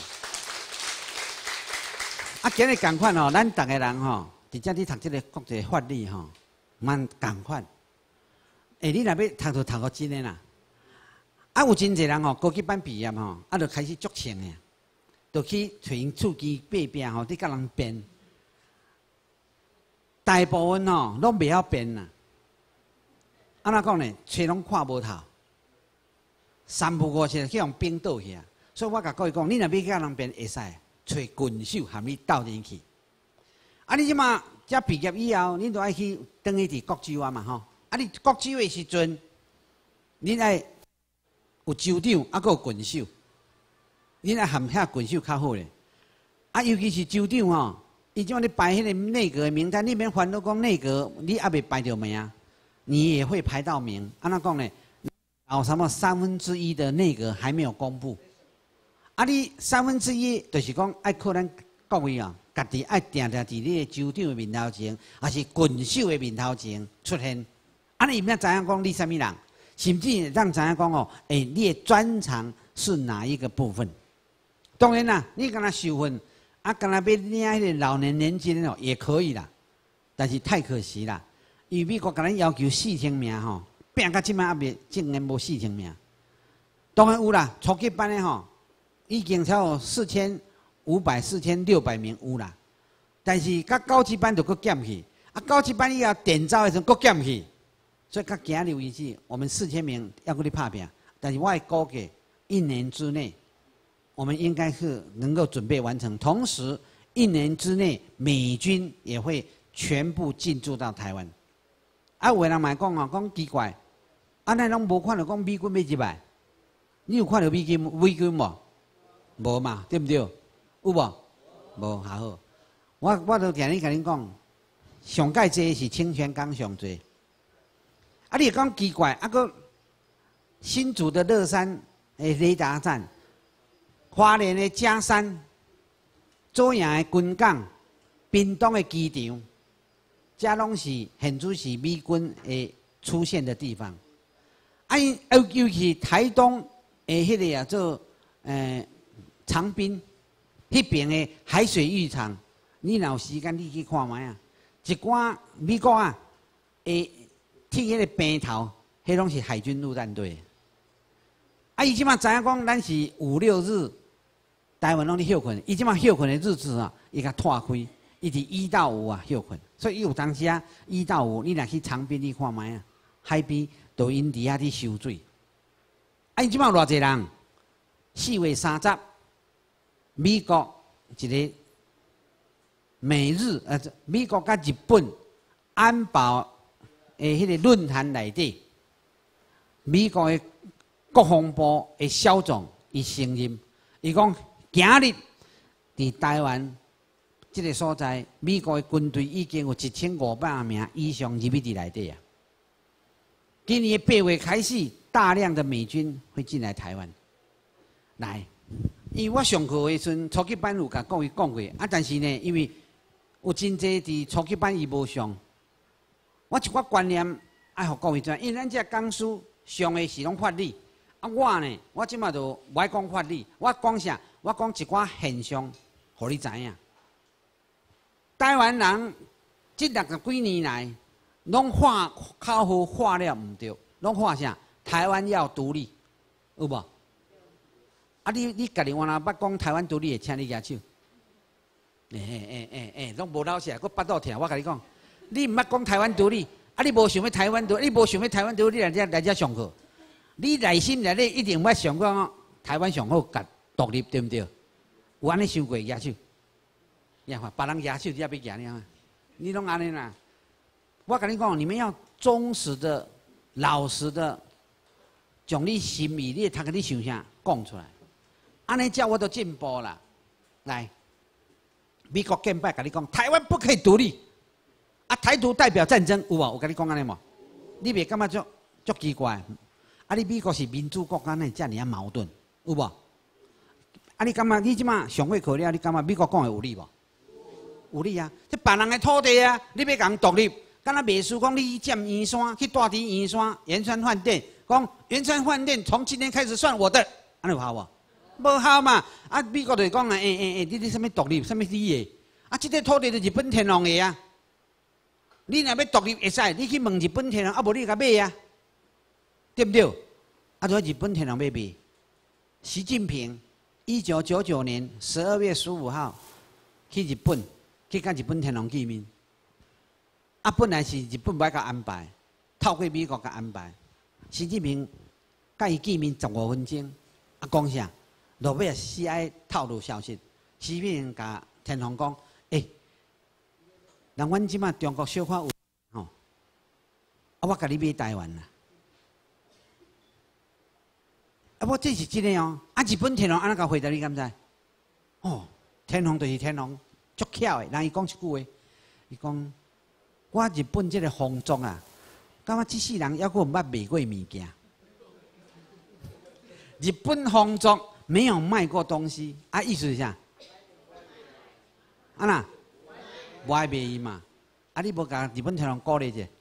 啊，今日共款吼，咱逐个人吼，直接你读这个国际法律吼，蛮共款。诶、欸，你若要读就读个真诶啦。啊，有真侪人吼，高级班毕业吼，啊，就开始足清诶。就去找因厝机爬拼吼，伫甲人编。大部分吼拢袂晓编啦。安怎讲呢？册拢看无透，三不五时去用冰倒去啊。所以我甲各位讲，你若要甲人编会使，找军手含你斗进去。啊，你即马遮毕业以后，你就爱去等于伫国州啊嘛吼。啊，你国州的时阵，你爱有州长，啊，阁有军手。你来含遐军手较好咧，啊，尤其是州长吼，伊即马咧排迄个内阁的名单，你免烦恼讲内阁你还未排到名，你也会排到名。安怎讲呢？有什么三分之一的内阁还没有公布，啊，你三分之一就是讲爱靠咱各位啊，家己爱定定伫你的州长的面头前，还是军手的面头前出现，啊，你免知影讲你什么人，甚至让知影讲哦，诶、欸，你的专长是哪一个部分？当然啦，你跟他受训，啊，跟他要领迄个老年年金哦，也可以啦。但是太可惜啦，因为美国跟咱要求四千名吼，拼到即摆还未，竟然无四千名。当然有啦，初级班的吼，已经超过四千五百、四千六百名有啦。但是甲高级班就搁减去，啊，高级班以后点招的时候搁减去，所以甲今日为止，我们四千名要搁你拍拼。但是我会估计一年之内。我们应该是能够准备完成，同时一年之内美军也会全部进驻到台湾。啊，有人嘛讲哦，讲奇怪，啊，咱拢无看到讲美军要入来，你有看到美军美军无？无嘛，对不对？有无？无，好。我我都定日甲恁讲，上届济是清泉岗上济。啊，你讲奇怪，啊个新竹的乐山诶雷达站。花莲的嘉山、左营的军港、屏东的机场，这拢是现主是美军会出现的地方。啊，尤尤其台东诶，迄个啊做诶长滨迄边的海水浴场，你若有时间你去看卖啊， 一寡美国啊，诶，剃迄个平头，迄拢是海军陆战队。啊，伊即马知影讲，咱是五六日，台湾拢咧休困。伊即马休困的日子啊，伊甲拓开，伊伫一到五啊休困。所以伊有当时啊，一到五，你若去长滨你看卖啊，海边都因伫遐伫收水。啊，伊即马偌济人？四月三十，美国一个美日呃，美国甲日本安保诶迄个论坛内底，美国诶国防部诶小总伊承认，伊讲今日伫台湾即个所在，美国诶军队已经有一千五百名以上入去伫内底啊。今年八月开始，大量的美军会进来台湾。来，因为我上课的时阵，初级班有甲各位讲过，啊，但是呢，因为有真济伫初级班伊无上，我一寡观念爱互各位知，因为咱这讲师上的是拢法律，啊，我呢，我即马就无爱讲法律，我讲啥？我讲一寡现象，互你知影。台湾人这六十几年来，拢画口号画了毋对，拢画啥？台湾要独立，有无？啊！你你家己换若捌讲台湾独立，会请你举手。诶诶诶诶，拢无老实，佫巴肚疼。我甲你讲，你毋捌讲台湾独立，啊！你无想要台湾独立，你无想要台湾独立，你来这来这上课，你内心内底一定捌想讲台湾上好甲独立，对毋对？有安尼想过举手？呀，别人举手你也要举呢？你拢安尼啦？我甲你讲，你们要忠实的、老实的，将你心意、你读个你想啥讲出来。安尼叫我都进步啦！来，美国建拜甲你讲，台湾不可以独立，啊，台独代表战争，有无？我甲你讲安尼无？你袂感觉足足奇怪？啊，你美国是民主国家，那遮尔啊矛盾，有无？啊，你感觉你即马上会考了？你感觉美国讲的有理无？有理啊！这别人的土地啊，你要讲独立，敢若秘书讲你占圆山，去住伫圆山圆山饭店，讲圆山饭店从今天开始算我的，安尼有效无？无效嘛！啊，美国就讲啊，诶诶诶，你你什么独立，什么理的？啊，这个土地是日本天皇的啊！你若要独立会使，你去问日本天皇，啊，无你甲买啊，对不对？啊，就日本天皇要买。习近平一九九九年十二月十五号去日本，去甲日本天皇见面。啊，本来是日本不爱甲安排，透过美国甲安排。习近平甲伊见面十五分钟，啊，讲啥？落尾啊，是爱透露消息。习近平甲天皇讲：“诶、欸，人阮即马中国小可有吼，啊，我甲你买台湾啦。啊，我这是真诶哦。啊，日本天皇安怎甲回答你？敢知？哦，天皇就是天皇，足巧诶。人伊讲一句话，伊讲：我日本这个皇族啊，感觉这世人还佫毋捌卖过物件。日本皇族。”没有卖过东西啊，意思是啥？啊那，不爱卖伊嘛？啊，你无甲日本天皇鼓励者？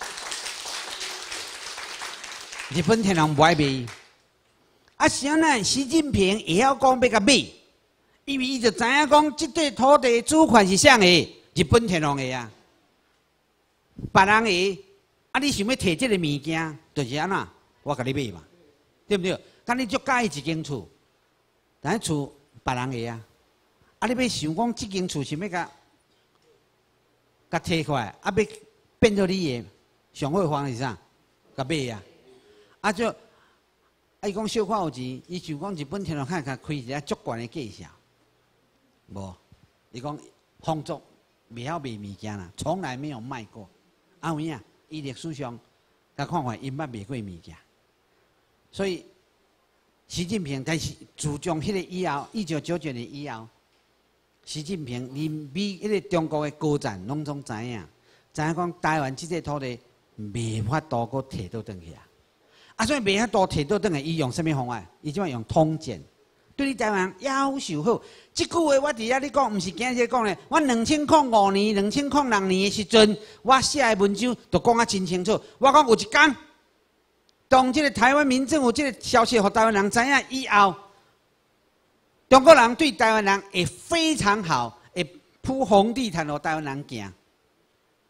日本天皇不爱卖伊，啊，啥呢？习近平也要讲要甲买，因为伊就知影讲，这块土地主权是谁的？日本天皇的啊，别人的，啊，你想要摕这个物件，就是安那，我甲你买嘛，对不对？但你足介意一间厝。咱厝别人个啊，啊！你要想讲，即间厝是要甲甲摕过来，啊，要变做你个上好方是啥？甲买啊！啊，就啊，伊讲小可有钱，伊想讲日本天皇看看开一个足悬的计销，无？伊讲皇族袂晓卖物件啦，从来没有卖过。啊有影？伊历史上甲看看，因捌卖过物件，所以。习近平开始自从迄个以后，一九九九年以后，习近平连美迄个中国的高层拢总知影，知影讲台湾即个土地袂法度搁摕倒转去啊！啊，所以袂法度摕倒转去，伊用什么方法？伊即摆用通奸，对你台湾要求好。即句话我伫遐你讲，毋是今日讲咧。我两千零五年、两千零六年的时阵，我写的文章就讲啊真清楚。我讲有一天。当这个台湾民政府这个消息和台湾人知影以后，中国人对台湾人会非常好，会铺红地毯和台湾人行。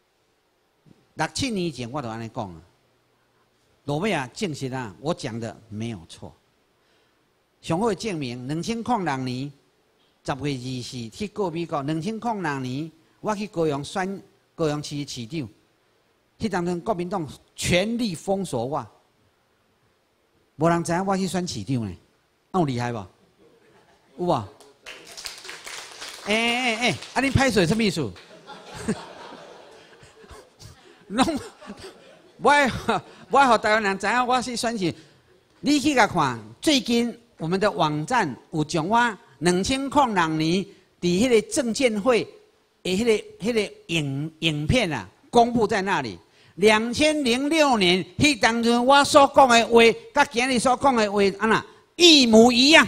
六七年前我就安尼讲啊，落尾啊证实啊，我讲的没有错。上好证明，两千零六年十月二四去过美国，两千零六年我去高雄选高雄市市长，迄当阵国民党全力封锁我，无人知影我去选市长呢，有厉害无？有无？哎哎哎，啊你拍水什么意思？拢我我互台湾人知影我是选举，你去甲看，最近我们的网站有将我两千零六年伫迄个证监会的迄个迄个影影片啊，公布在那里。两千零六年迄当阵我所讲的话，甲今日所讲的话，安那一模一样，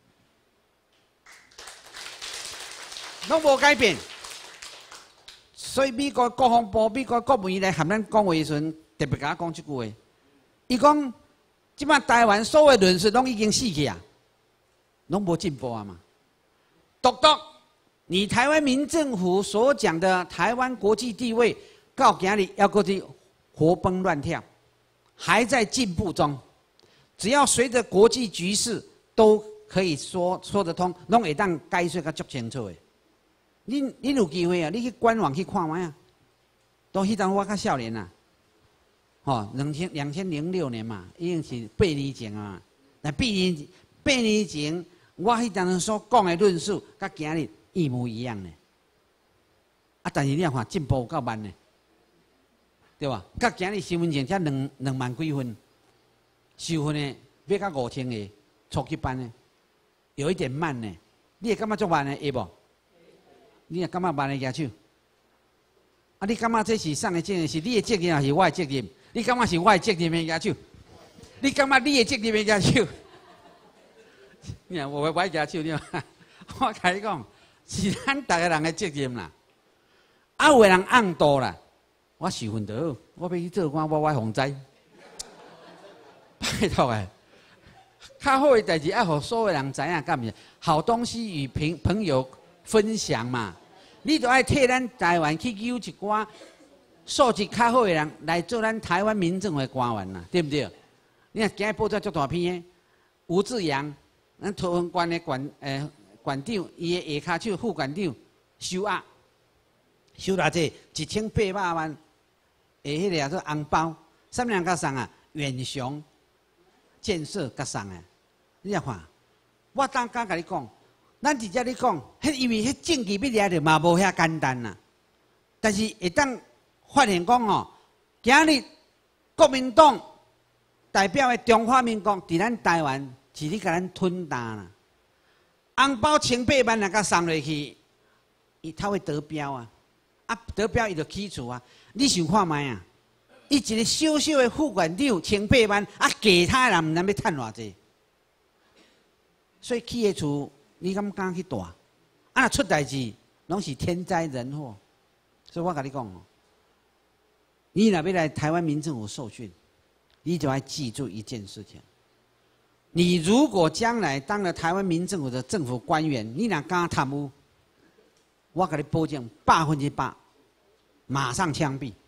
拢无改变。所以美国国防部、美国国务院来和咱讲话时阵，特别甲我讲一句话，伊讲，即摆台湾所有论述拢已经死去啊，拢无进步啊嘛。独独，你台湾民政府所讲的台湾国际地位，到今日要过去活蹦乱跳，还在进步中。只要随着国际局势，都可以说说得通，拢会当解说甲足清楚的。恁恁有机会啊！你去官网去看卖啊！都迄阵我较少年啊，吼，两千两千零六年嘛，已经是八年前啊。那八年八年前，我迄阵所讲的论述，甲今日一模一样呢。啊，但是你要看进步够慢呢，对吧？甲今日身份证才两两万几分，收分呢要到五千个初级班呢，有一点慢呢。你会感觉足慢呢？会无？你也感觉慢的举手？啊，你感觉这是上的责任是你的责任还是我的责任？你感觉是我的责任的举手？你感觉你的责任的举手？你看我我我举手，你看，我甲你讲，是咱逐个人的责任啦。啊，有的人暗度啦，我受训得，我要去做官，我我防灾。拜托诶，较好的代志要互所有人知影，干咩？好东西与朋朋友分享嘛，你就爱替咱台湾去揪一寡素质较好的人来做咱台湾民政的官员啦，对不对？你看今日报纸足大篇的，吴志阳，咱桃园县的县诶县长，伊的下骹手副县长收押，收偌济一千八百万的迄个叫做红包，啥物人甲送啊？远雄建设甲送的，你来看，我当刚甲你讲。咱直接咧讲，迄因为迄证据要掠着嘛无遐简单呐。但是会当发现讲哦，今日国民党代表的中华民国伫咱台湾是咧甲咱吞大啦。红包千八万若甲送落去，伊他会得标啊，啊得标伊就起厝啊。你想看卖啊？伊一个小小的副院长千八万，啊其他人毋知要趁偌济，所以起的厝。你敢敢去大？啊，若出代志，拢是天灾人祸。所以我甲你讲哦，你若要来台湾民政府受训，你就要记住一件事情：你如果将来当了台湾民政府的政府官员，你若敢贪污，我甲你保证百分之百，马上枪毙。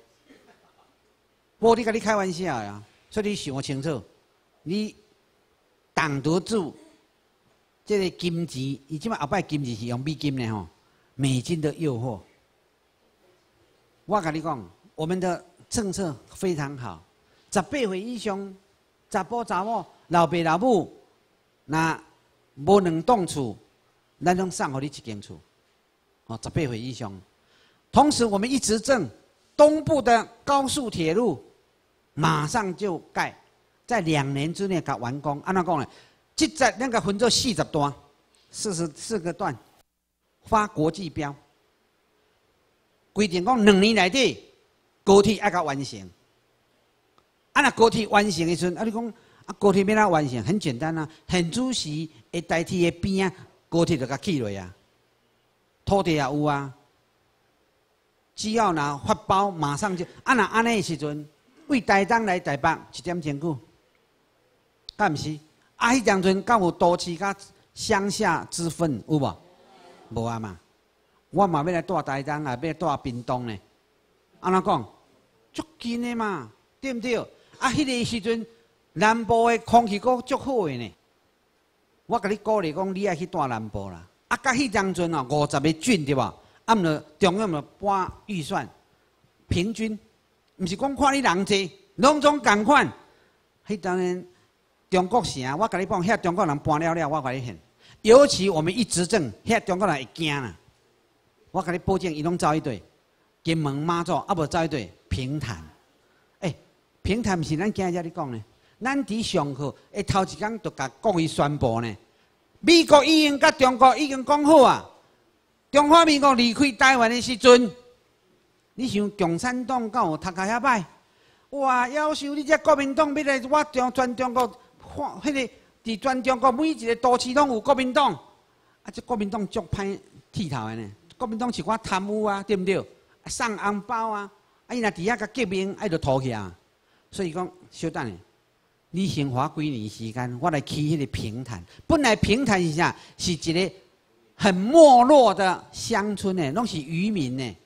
我你甲你开玩笑呀，所以你想清楚，你挡得住。这个金钱，伊即摆后摆金钱是用美金的吼，美金的诱惑。我甲你讲，我们的政策非常好，十八岁以上查甫查某、老爸老母，那无两栋厝，咱拢送互你一间厝。哦，十八岁以上。同时，我们一执政，东部的高速铁路马上就盖，在两年之内甲完工。安怎讲呢？这在那个分做四十段，四十四个段，发国际标，规定讲两年内底高铁要甲完成。啊，那高铁完成的时阵，啊，你讲啊，高铁要哪完成？很简单啊，现主席会代替的边啊，高铁就甲起落啊，土地也有啊，只要拿发包，马上就啊，那安尼的时阵，为台东来台北一点钟久，敢毋是？啊，迄当阵敢有都市甲乡下之分有无？无啊嘛。我嘛要来住台东，也要来住屏东呢。安怎讲？ 足近的嘛，对不对？啊，迄个时阵南部的空气阁足好的呢。我甲你鼓励讲，你爱去住南部啦。啊，甲迄当阵哦，五十个郡对吧？啊，毋着中央着拨预算，平均，毋是讲看你人济，拢总共款。迄当然中国城，我甲你讲，遐中国人搬了了，我甲你现。尤其我们一执政，遐中国人会惊啦。我甲你保证，伊拢走一队，金门、马祖，啊无走一队平潭。诶、欸，平潭是咱今日咧讲呢。咱伫上课，诶头一天就甲国会宣布呢，美国已经甲中国已经讲好啊，中华民国离开台湾的时阵，你想共产党敢有读甲遐歹？哇！要求你这国民党要来我中全中国，迄个伫全中国每一个都市拢有国民党，啊！这国民党足歹剃头的呢。国民党是我贪污啊，对不对？送红包啊，啊！伊若伫遐甲革命，爱就拖起啊。所以讲，小等下。你生活几年时间，我来去迄个平潭。本来平潭是啥？是一个很没落的乡村呢，拢是渔民呢。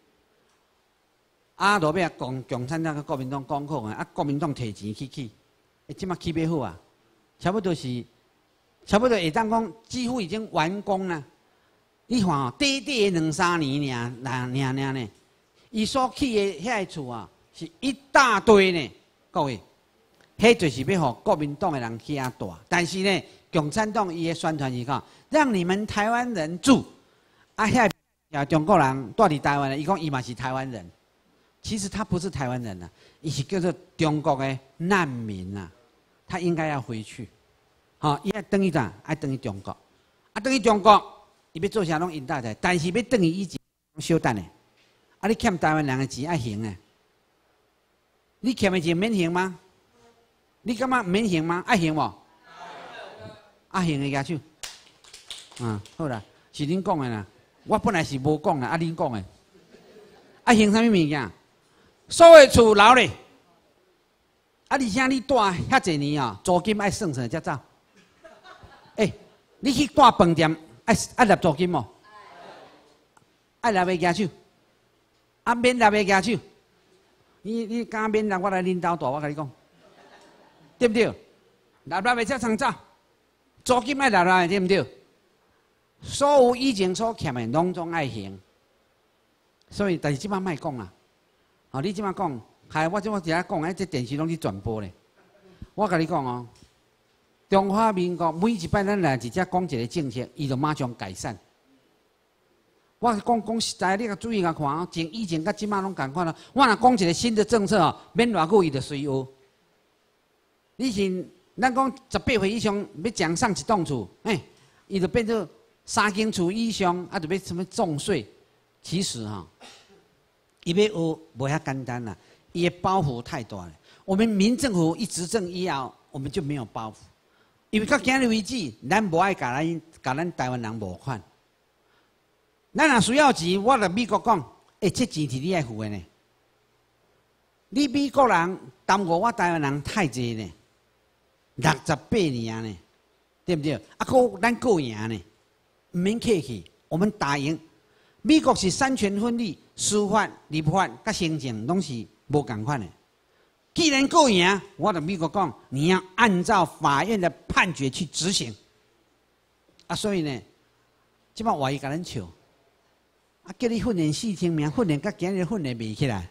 啊，落尾共共产党甲国民党讲好啊，啊，国民党摕钱去起，诶，即马起要好啊，差不多是，差不多会当讲几乎已经完工了。你看哦，短短的两三年尔，那尔尔呢，伊所起的遐个厝啊，是一大堆呢，各位。迄就是要互国民党的人去遐住，但是呢，共产党伊的宣传是讲，让你们台湾人住，啊遐呀中国人住伫台湾的，伊讲伊嘛是台湾人，其实他不是台湾人呐、啊，伊是叫做中国的难民呐、啊，他应该要回去，好、哦，伊要等于啥？爱等于中国，啊等于中国，伊要做啥拢引导在，但是要等于以前小等的，啊你欠台湾人的钱爱还诶，你欠的钱免还吗？你感觉免还吗？爱还无？爱还的举手。啊，好啦，是恁讲的啦。我本来是无讲啦，啊，恁讲的。爱还啥物物件？所有厝楼咧。啊，而且你住遐济年哦，租金爱算算才走。诶、欸，你去住饭店爱爱纳租金无？爱纳要举手。啊，免纳要举手。你你敢免纳，我来恁兜住，我甲你讲。对不对？纳入来才通走，租金爱纳入来，对不对？所有以前所欠的，拢总爱还。所以，但是即摆莫讲啦。哦，你即摆讲，害我即摆伫遐讲，哎，这电视拢去转播咧。我甲你讲哦，中华民国每一摆咱来直接讲一个政策，伊就马上改善。我讲讲实在，你甲注意甲看哦，从以前甲即摆拢共款啦。我若讲一个新的政策哦，免偌久伊就随学。你是咱讲十八岁以上要奖赏一栋厝，哎，伊就变做三间厝以上，啊，就要什么重税。其实哈，伊要学无遐简单啦，伊的包袱太大了。我们民政府一执政以后，我们就没有包袱，因为到今日为止，咱无爱甲咱甲咱台湾人无款。咱若需要钱，我来美国讲，哎，这钱是你爱付的呢。你美国人耽误我台湾人太济呢。六十八年呢，对不对？啊，够咱够赢呢，唔免客气，我们打赢。美国是三权分立，司法、立法、甲行政拢是无共款的。既然够赢，我同美国讲，你要按照法院的判决去执行。啊，所以呢，即摆话伊甲咱笑，啊，叫你训练四千名，训练甲今日训练未起来，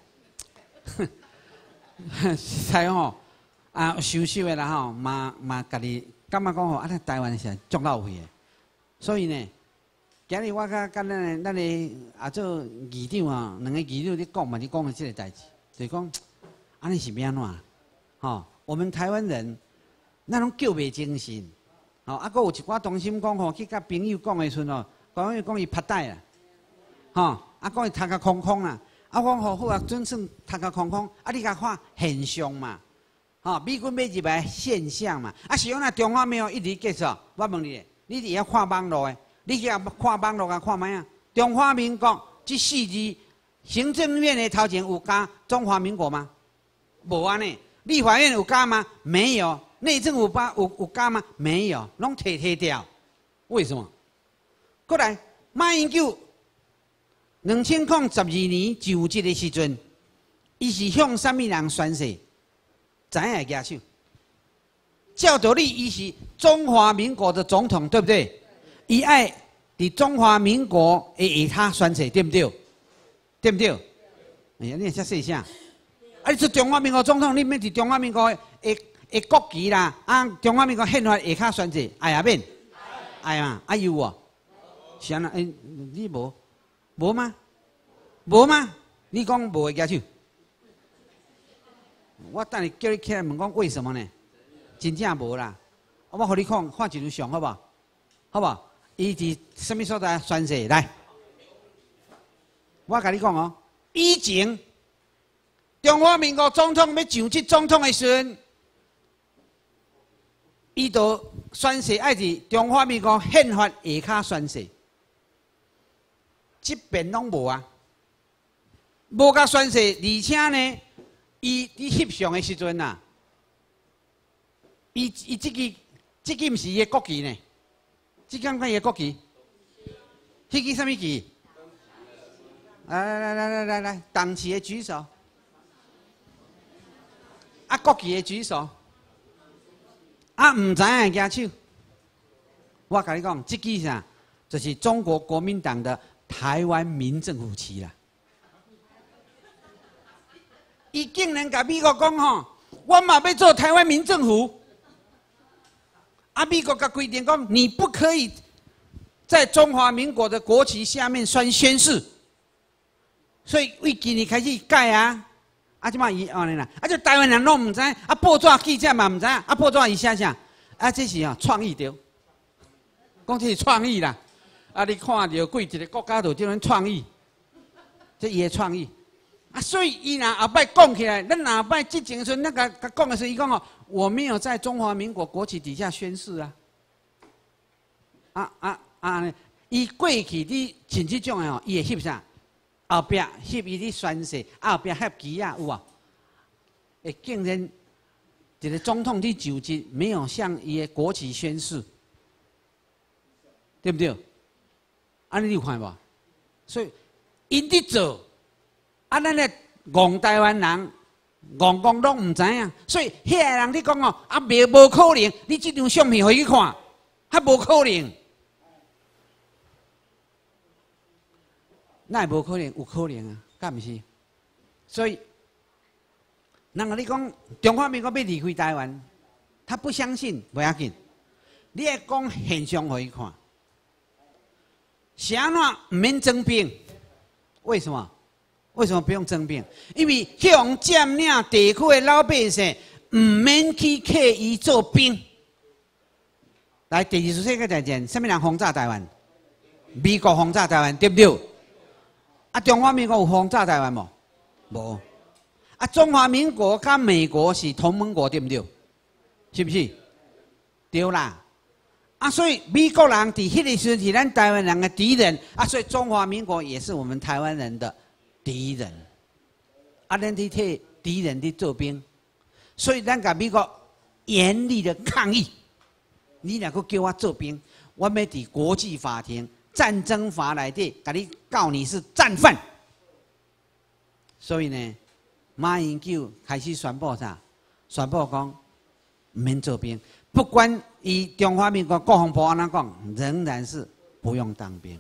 实在吼。啊，收收的啦吼，嘛嘛，家己感觉讲吼，啊，咱台湾是足浪费的。所以呢，今日我甲甲咱的咱的啊做议长啊，两个议长咧讲嘛，咧讲的这个代志，就是讲，安尼是要安怎？吼，我们台湾人，咱拢叫袂精神，吼，啊，佫有一寡同心讲吼，去甲朋友讲的时阵吼，朋友讲伊拍带啦，吼，啊，讲伊头壳空空啦，啊，我讲好好啊，准算头壳空空，啊，你甲看现象嘛。哦，美军买入来现象嘛，啊，是讲那中华没有一直结束。我问你，你伫遐看网络的，你去看网络啊，看咩啊？中华民国这四字，行政院的头前有加中华民国吗？无啊呢。立法院有加吗？没有。内政府加有有加吗？没有，拢摕摕掉。为什么？过来，马英九两千零十二年就职的时阵， 伊是向什么人宣誓？知影举手。照道理，伊是中华民国的总统，对不对？伊爱伫中华民国的下骹宣誓，对不对？对不对？哎呀，你遮细声。啊，你做中华民国总统，你免伫中华民国的的国旗啦，啊，中华民国宪法下骹宣誓，爱啊免？爱嘛？啊有哦。是安那？哎，你无？无吗？无吗？你讲无会举手？我等下叫你起来问讲为什么呢？真正无啦，我互你看看一张相好不好？好不好？伊伫什么所在宣誓？来，我甲你讲哦，以前中华民国总统要上这总统的时阵，伊就宣誓爱伫中华民国宪法下骹宣誓，这边拢无啊，无甲宣誓，而且呢，伊伫翕相的时阵呐。伊伊这个这个毋是伊的国旗呢？这敢敢伊的国旗？迄个什么旗？来来来来来来来，党旗的举手，啊国旗的举手，啊唔知影的举手。我甲你讲，这个啥？就是中国国民党的台湾民政府旗啦。伊竟然甲美国讲吼，我嘛要做台湾民政府。啊！美国甲规定讲，你不可以在中华民国的国旗下面宣宣誓，所以为今年开始改啊！啊，即马伊安尼啦，啊，就台湾人拢唔知，啊，报纸记者嘛唔知，啊，报纸伊写啥？啊，这是啊创意着，讲这是创意啦！啊，你看到几一个国家就这种创意，这伊的创意。啊，所以伊若后摆讲起来，咱后摆之前时那个讲的时候，伊讲哦，我没有在中华民国国旗底下宣誓啊。啊啊啊！伊过去你像这种的哦，伊会翕啥？后壁翕伊咧宣誓，后壁翕旗啊有啊。会竟然一个总统伫就职，没有向伊的国旗宣誓，对不对？安尼你有看无？所以因伫做。啊，咱咧戆台湾人，戆讲拢唔知影，所以遐个人你讲哦，啊，袂无可能，你这张相片互伊看，还无可能，那无可能，有可能啊，敢毋是？所以，人甲你讲中华民国要离开台湾，他不相信，不要紧，你要讲现象互伊看，是安怎唔免征兵？为什么？为什么不用征兵？因为向占领地区的老百姓唔免去刻意做兵。来，第二次世界大战，什么人轰炸台湾？美国轰炸台湾，对不对？啊，中华民国有轰炸台湾无？无。啊，中华民国跟美国是同盟国，对不对？是不是？对啦。啊，所以美国人伫迄个时是咱台湾人的敌人啊，所以中华民国也是我们台湾人的。敌人，啊，咱去替敌人去做兵，所以咱甲美国严厉的抗议。你若阁叫我做兵，我要伫国际法庭战争法内底，甲你告你是战犯。所以呢，马英九开始宣布啥？宣布讲唔免做兵，不管以中华民国国防部安怎讲，仍然是不用当兵。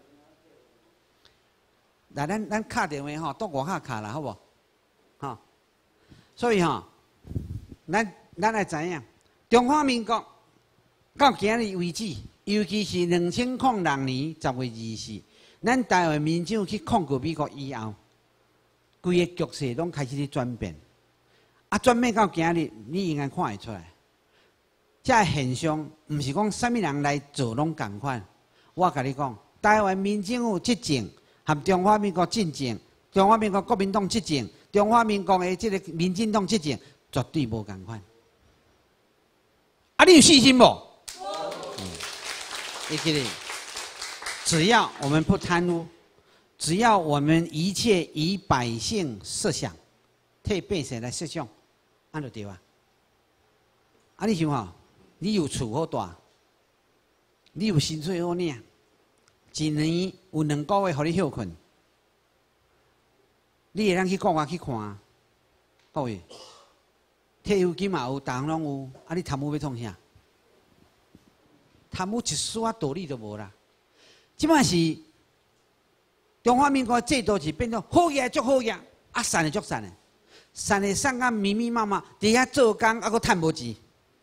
来，咱咱敲电话吼，到外口敲啦，好无？吼，所以吼，咱咱来知影，中华民国到今日为止，尤其是两千零六年十月二四，咱台湾民众去抗拒美国以后，规个局势拢开始咧转变。啊，转变到今日，你应该看会出来，这现象毋是讲啥物人来做拢共款。我甲你讲，台湾民政府执政。和中华民国执政，中华民国国民党执政，中华民国的这个民进党执政，绝对无共款。啊，你有信心无？嗯，你记得，只要我们不贪污，只要我们一切以百姓设想，替百姓来设想，安就对啊。啊，你想吼，你有厝好大，你有薪水好领。一年有两个月，互你休困，你会当去国外去看， 各位，退休金嘛有，逐项拢有，啊，你贪污要创啥？贪污一丝仔道理都无啦。即摆是中华民国制度是变做好嘢足好嘢，啊散的足散的，散的散啊密密麻麻，伫遐做工啊，佫趁无钱，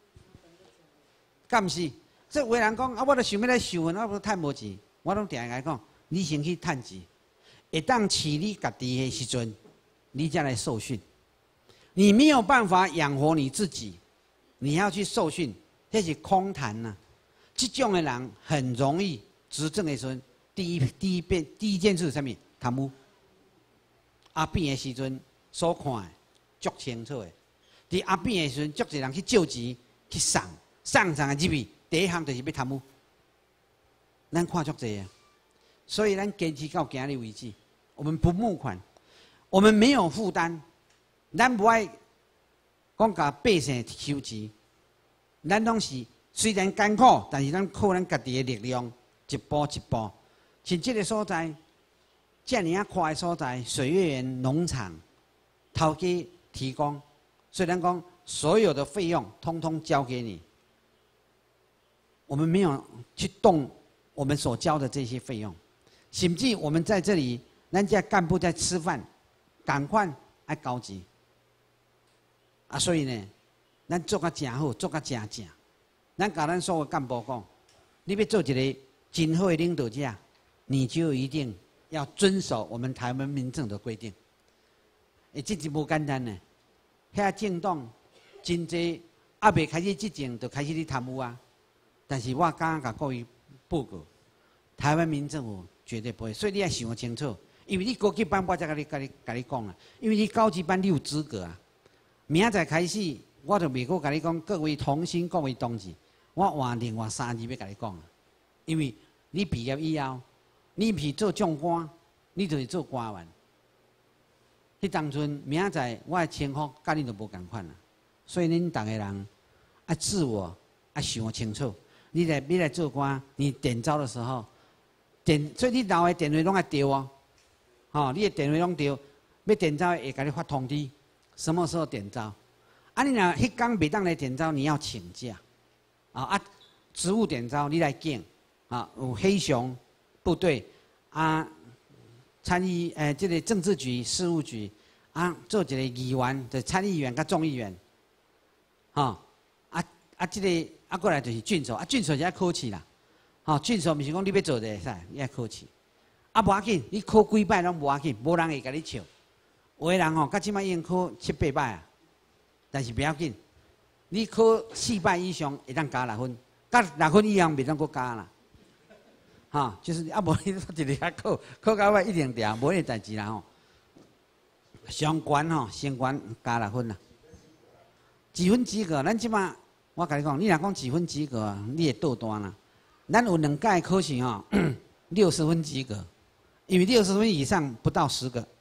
敢毋是？即有人讲啊，我都想要来受训，啊，我趁无钱，我拢定甲伊讲，你先去趁钱，会当饲你家己的时阵，你再来受训。你没有办法养活你自己，你要去受训，这是空谈呐、啊。这种的人很容易执政的时候，第一第一遍第一件事是什么？贪污。阿扁的时阵所看的足清楚的，伫阿扁的时阵，足侪人去借钱去送，送上的入去，第一项就是要贪污。咱看足侪啊，所以咱坚持到今日为止，我们不募款，我们没有负担。咱不爱讲甲百姓收钱，咱拢是虽然艰苦，但是咱靠咱家己的力量，一步一步。像这个所在，这尔啊宽的所在，水月园农场，头家提供，虽然讲所有的费用通通交给你，我们没有去动我们所交的这些费用，甚至我们在这里，咱这干部在吃饭，赶快爱交钱。啊，所以呢，咱做甲真好，做甲真正。咱甲咱所有干部讲，你要做一个真好的领导者，你就一定要遵守我们台湾民政的规定。诶，这是无简单呢。遐政党真济，还未开始执政就开始咧贪污啊。但是我刚刚甲各位报告，台湾民政府绝对不会。所以你要想清楚，因为你高级班我才甲你甲你甲你讲啊，因为你高级班你有资格啊。明仔载开始，我就未过甲你讲，各位同心，各位同志，我换另外三字要甲你讲啊。因为你毕业以后，你是做将官，你就是做官员。迄当阵明仔载我的称呼甲你就无共款啦。所以恁逐个人啊，自我啊想清楚。你来你来做官，你点招的时候，点所以你老的电话拢爱对哦，吼，你的电话拢对，要点招会甲你发通知。什么时候点招？啊，你若迄天袂当来点招，你要请假。啊啊，职务点招你来见，啊，有黑熊部队啊，参议诶，这个政治局、事务局啊，做一个议员，就参议员甲众议员，哈啊啊，这个啊过来就是郡守，啊郡守就要考试啦，吼，郡守毋是讲你要做就会使，你要考试。啊，无要紧，你考几摆拢无要紧，无人会甲你笑。有的人吼，到即摆已经考七八摆啊，但是不要紧，你考四摆以上会当加六分，加六分以上袂当搁加啦。哈，就是啊，无你一直遐考，考到尾一定掉，无迄代志啦吼。上悬吼，升悬加六分啦。几分及格？咱即摆我甲你讲，你若讲几分及格啊，你会倒单啦。咱有两届考试吼，六十分及格，因为六十分以上不到十个。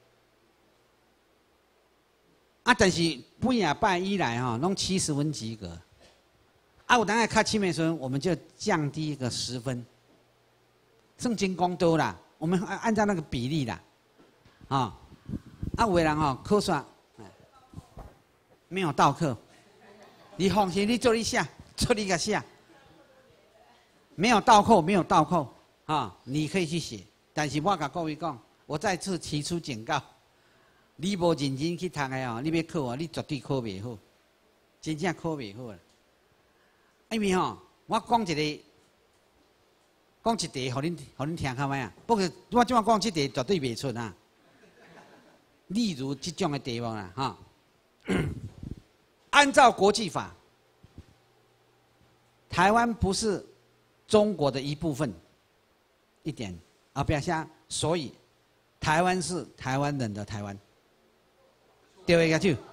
啊，但是半夜拜以来哈，拢七十分及格。啊，有当下较深的时候，我们就降低一个十分，算真公道啦。我们按照那个比例啦，啊，啊，有的人吼考煞没有到课，你放心，你做你写，做你个写，没有到课，没有到课啊，你可以去写。但是我甲各位讲，我再次提出警告。你无认真去读的哦，你要考哦，你绝对考袂好，真正考袂好啦。因为吼，我讲一个，讲一题，互恁互恁听看卖啊。不过我即摆讲即题绝对袂出啊。例如即种的题目啦，哈。按照国际法，台湾不是中国的一部分，一点啊，不要写，所以台湾是台湾人的台湾。对的举手，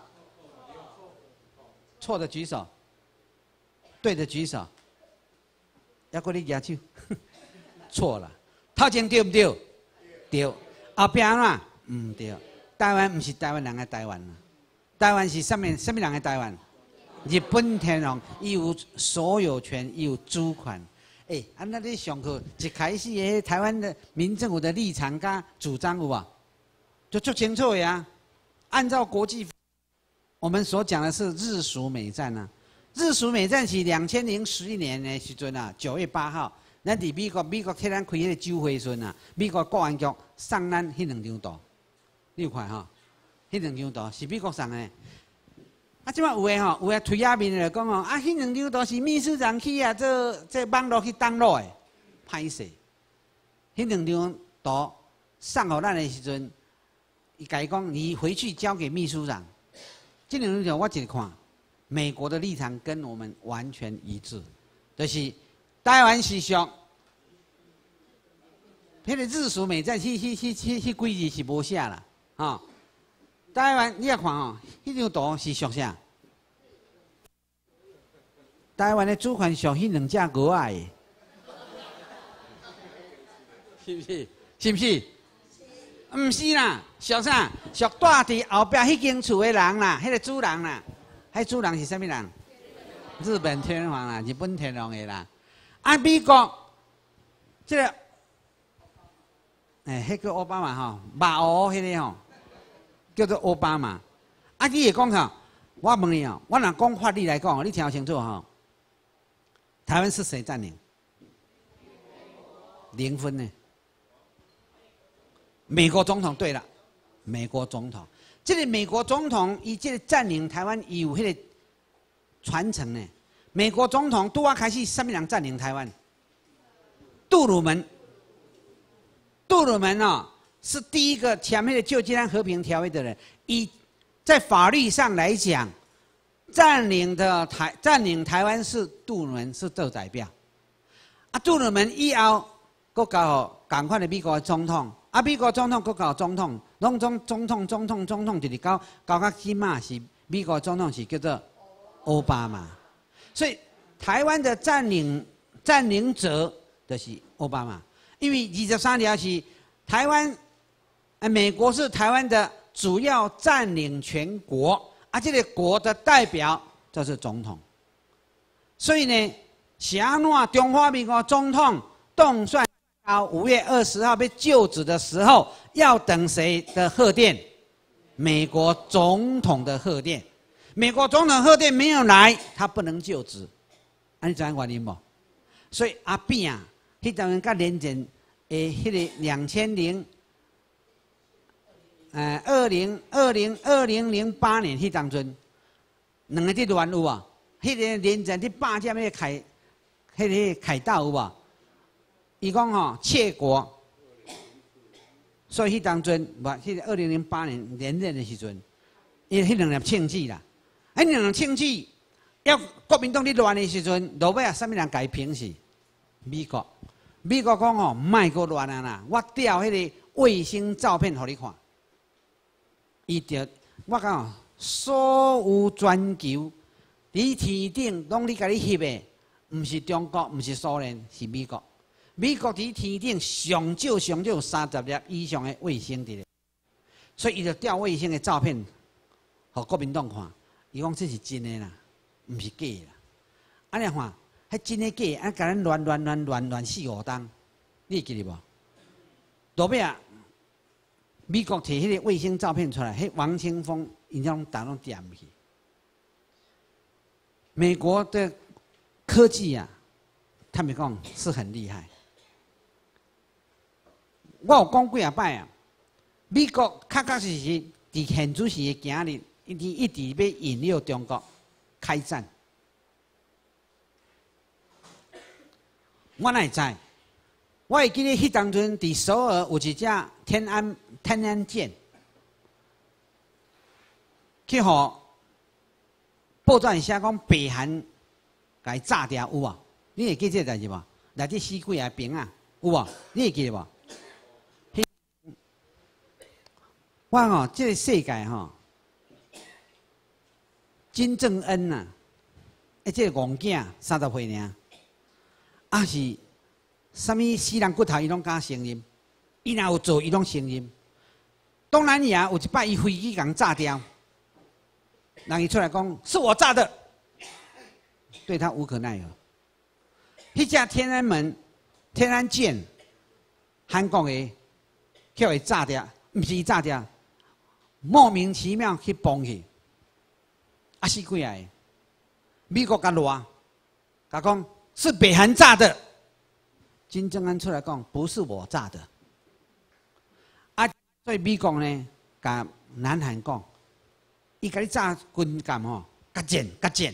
错的举手，对的举手，要搁你举手，错了，头前对不对？对，后边啊，唔对，台湾不是台湾人的台湾啦，台湾是什么什么人的台湾？日本天皇，伊有所有权，伊有主权。诶、欸，安那你上课一开始诶，台湾的民政府的立场甲主张有无？就足清楚的啊。按照国际法， 我们所讲的是日属美战啊。日属美战是两千零十一年的时阵啊，九月八号，咱伫美国美国替咱开迄个酒会时阵啊，美国国安局送咱迄两张图，你有看吼？迄两张图是美国送的。啊，即摆有诶吼，有诶推下面就讲吼，啊，迄两张图是秘书长去啊，做做网络去登录诶，歹势。迄两张图送互咱诶时阵，伊甲伊讲，你回去交给秘书长。这两张图我一看，美国的立场跟我们完全一致，就是台湾是属，迄个日属美战，迄迄迄迄迄几字是无写啦，啊。台湾，你也看哦，迄张图是属啥？台湾的主权属迄两只鹅仔的，是不是？是不是？毋是啦，属啥？属住伫后壁迄间厝的人啦，迄个主人啦，迄主人是啥物人？日本天皇啦，日本天皇的啦。啊，美国，这个，哎，迄个奥巴马吼，马俄迄个吼。叫做奥巴马，啊，你会讲吼？我问你哦，我若讲法律来讲，你听清楚吼。台湾是谁占领？零分呢？美国总统对了，美国总统，这个美国总统伊这个占领台湾有迄个传承呢。美国总统拄啊开始，什么人占领台湾？杜鲁门，杜鲁门哦。是第一个签那个旧金山和平条约的人，以在法律上来讲，占领的台占领台湾是杜鲁门是做代表，啊，杜鲁门以后，国交赶快的美国的总统，啊，美国总统国交总统，拢总总统总统总统就是到到到起码是美国总统是叫做奥巴马，所以台湾的占领占领者就是奥巴马，因为二十三条是台湾。哎，美国是台湾的主要占领权国，啊，这个国的代表就是总统。所以呢，是安怎中华民国总统动算到五月二十号被就职的时候，要等谁的贺电？美国总统的贺电。美国总统贺电没有来，他不能就职。啊，你知影原因无？所以阿扁啊，迄当年甲连战诶，迄个两千零。呃，二零二零二零零八年迄当阵，两个伫乱有啊，迄个连战伫霸占迄个凯，迄个凯道有无？伊讲吼窃国，所以迄当阵，无，迄个二零零八年连任的时阵，伊迄两粒庆忌啦，迄两粒庆忌，要国民党伫乱的时阵，落尾啊，啥物人改平是？美国，美国讲吼，莫阁乱啊啦，我调迄个卫星照片互你看。伊着，我讲所有全球伫天顶拢你家己翕的，毋是中国，毋是苏联，是美国。美国伫天顶上少上少有三十粒以上的卫星伫咧，所以伊就调卫星的照片，互国民党看。伊讲这是真的啦，毋是假的啦。安尼看，迄真的假的，安甲咱乱乱乱乱乱四五档，你记得无？落尾啊！美国摕迄个卫星照片出来，迄王清峰因种打拢点去。美国的科技啊，他们讲是很厉害。我有讲几啊摆啊，美国确确实实伫现主时的今日，一直一直要引诱中国开战。我哪会知？我会记得迄当阵伫首尔有一只天安天安舰，去互报纸写讲北韩甲伊炸掉有无？你会记这代志无？内底死几个兵啊有无？你会记得无？我吼，这个世界吼，金正恩呐、啊，哎，这个戆囝三十岁尔，啊是。什么死人骨头伊拢敢承认，伊若有做伊拢承认。东南亚有一摆伊飞机共炸掉，人伊出来讲是我炸的，对他无可奈何。迄架天安门天安舰，韩国的叫伊炸掉，毋是伊炸掉，莫名其妙去崩去。 啊死几个？美国甲乱，甲讲是北韩炸的。金正恩出来讲，不是我炸的。啊，所以美国呢，甲南韩讲，伊甲你炸军舰吼，较贱较贱。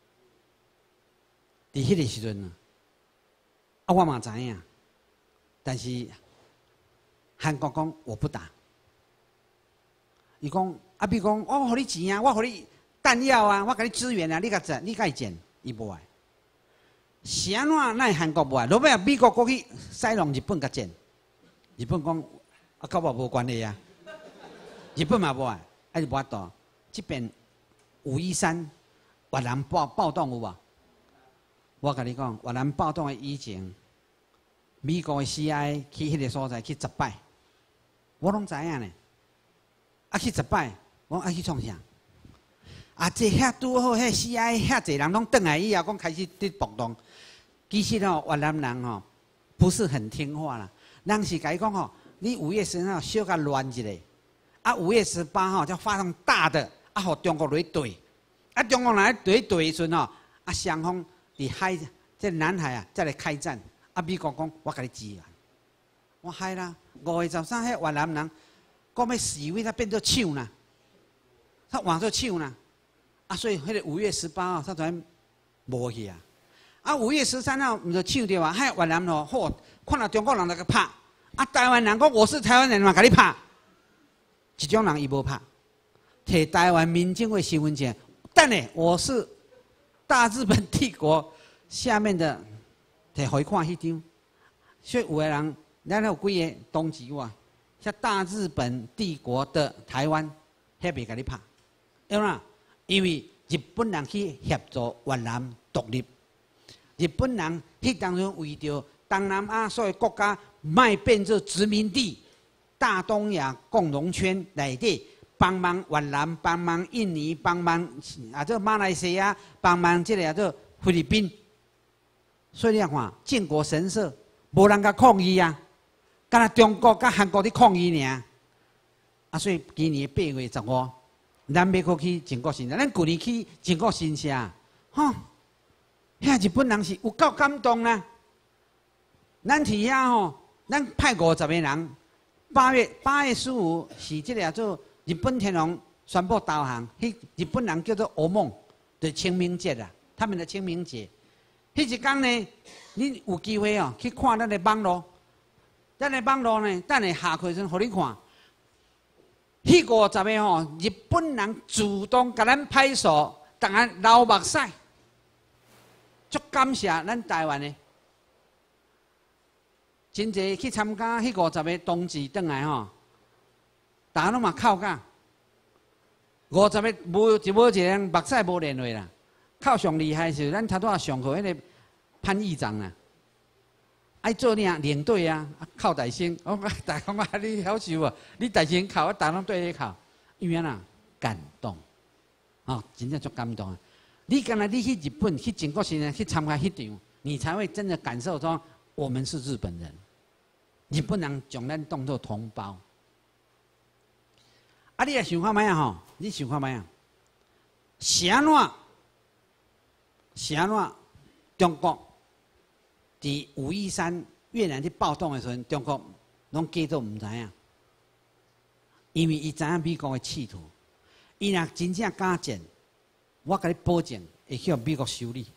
伫迄个时阵啊，我嘛知影，但是韩国讲我不打。伊讲啊，比如讲，我互你钱啊，我互你弹药啊，我甲你支援啊，你甲贱，你甲伊贱，伊无爱。是安怎？奈韩国无爱？落尾啊，美国过去使用日本甲贱，日本讲啊，甲我无关系啊。日本嘛无爱，啊就无法度。即边五一三越南暴暴动有无？我甲你讲，越南暴动的以前，美国的 C I A 去迄个所在去击败，我拢知影呢。啊去击败，我讲啊去创啥？啊这遐拄好，迄 C I A 遐侪人拢转来以后，讲开始伫暴动。其实哦，越南人哦不是很听话啦。人是甲伊讲哦，你五月十号小甲乱一下，啊五月十八号就发动大的，啊互中国来对，啊中国来对对时阵哦，啊双方伫海即南海啊再来开战，啊美国讲我甲你支援，我嗨啦，五月十三迄越南人。讲要示威，他变做抢啦，他换做抢啦，啊，所以迄个五月十八号，他突然无去啊，啊，五月十三号毋就抢着啊，迄越南咯，嚯，看到中国人来个拍，啊，台湾人讲我是台湾人嘛，甲你拍，一种人伊无拍，摕台湾民警的身份证，等下我是大日本帝国下面的，摕互伊看迄张，所以有个人，咱有几个同志哇。像大日本帝国的台湾，遐袂甲你拍，因为因为日本人去协助越南独立，日本人迄当中为着东南亚所有国家卖变做殖民地，大东亚共荣圈内底帮忙越南、帮忙印尼、帮忙啊这马来西亚、帮忙这个啊这菲律宾，所以你看建国神社无人甲抗议啊。敢若中国甲韩国伫抗议尔，啊，所以今年八月十五，咱要过去靖国神社，咱旧年去靖国神社，吼，遐日本人是有够感动啦。咱伫遐吼，咱派五十个人，八月八月十五是即个叫做日本天皇宣布导航，迄日本人叫做欧梦的清明节啦，他们的清明节。迄一天呢，你有机会哦去看咱的网络。咱的网络呢，等下下课时，互你看。迄五十个吼，日本人主动甲咱拍手，逐个流目屎，足感谢咱台湾的。真侪去参加迄五十个同志转来吼，逐个拢嘛哭甲。五十个无一无一个人目屎无连落啦，哭上厉害是咱头拄仔上课迄个潘议长啦。爱做领领队啊，靠大声！我讲大家讲你好笑啊！你大声哭，我大拢对你哭，因为哪感动，哦，真正足感动啊！你刚才你去日本去靖国神社去参加迄场，你才会真的感受到我们是日本人，日本人将咱当作同胞。啊，你来想看卖啊吼？你想看卖啊？是安怎？是安怎？中国？伫五一三越南伫暴动的时候，中国拢假做唔知影，因为伊知影美国的企图，伊若真正敢战，我甲你保证会向美国修理。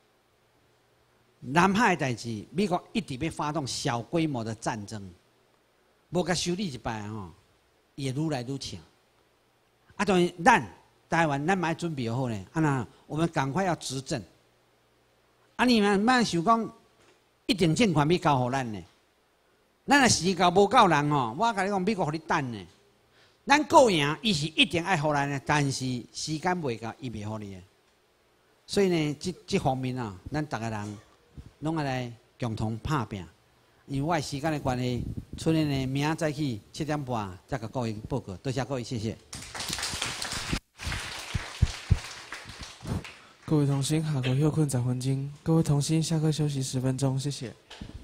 南海的代志，美国一直要发动小规模的战争，无甲修理一摆吼，也愈来愈强。啊，当然咱台湾咱嘛要准备好呢，啊那我们赶快要执政。啊，你们莫想讲。一定尽款要交互咱呢，咱若时间无够人吼，我甲你讲，美国互你等呢。咱够赢，伊是一定爱互咱的，但是时间未到，伊袂互你的。所以呢，这这方面啊，咱逐个人拢爱来共同拍拼。因为我时间的关系，出年呢明仔再去七点半再甲各位报告。多谢各位，谢谢。 各位同心，下课休困十分钟。各位同心，下课休息十分钟，谢谢。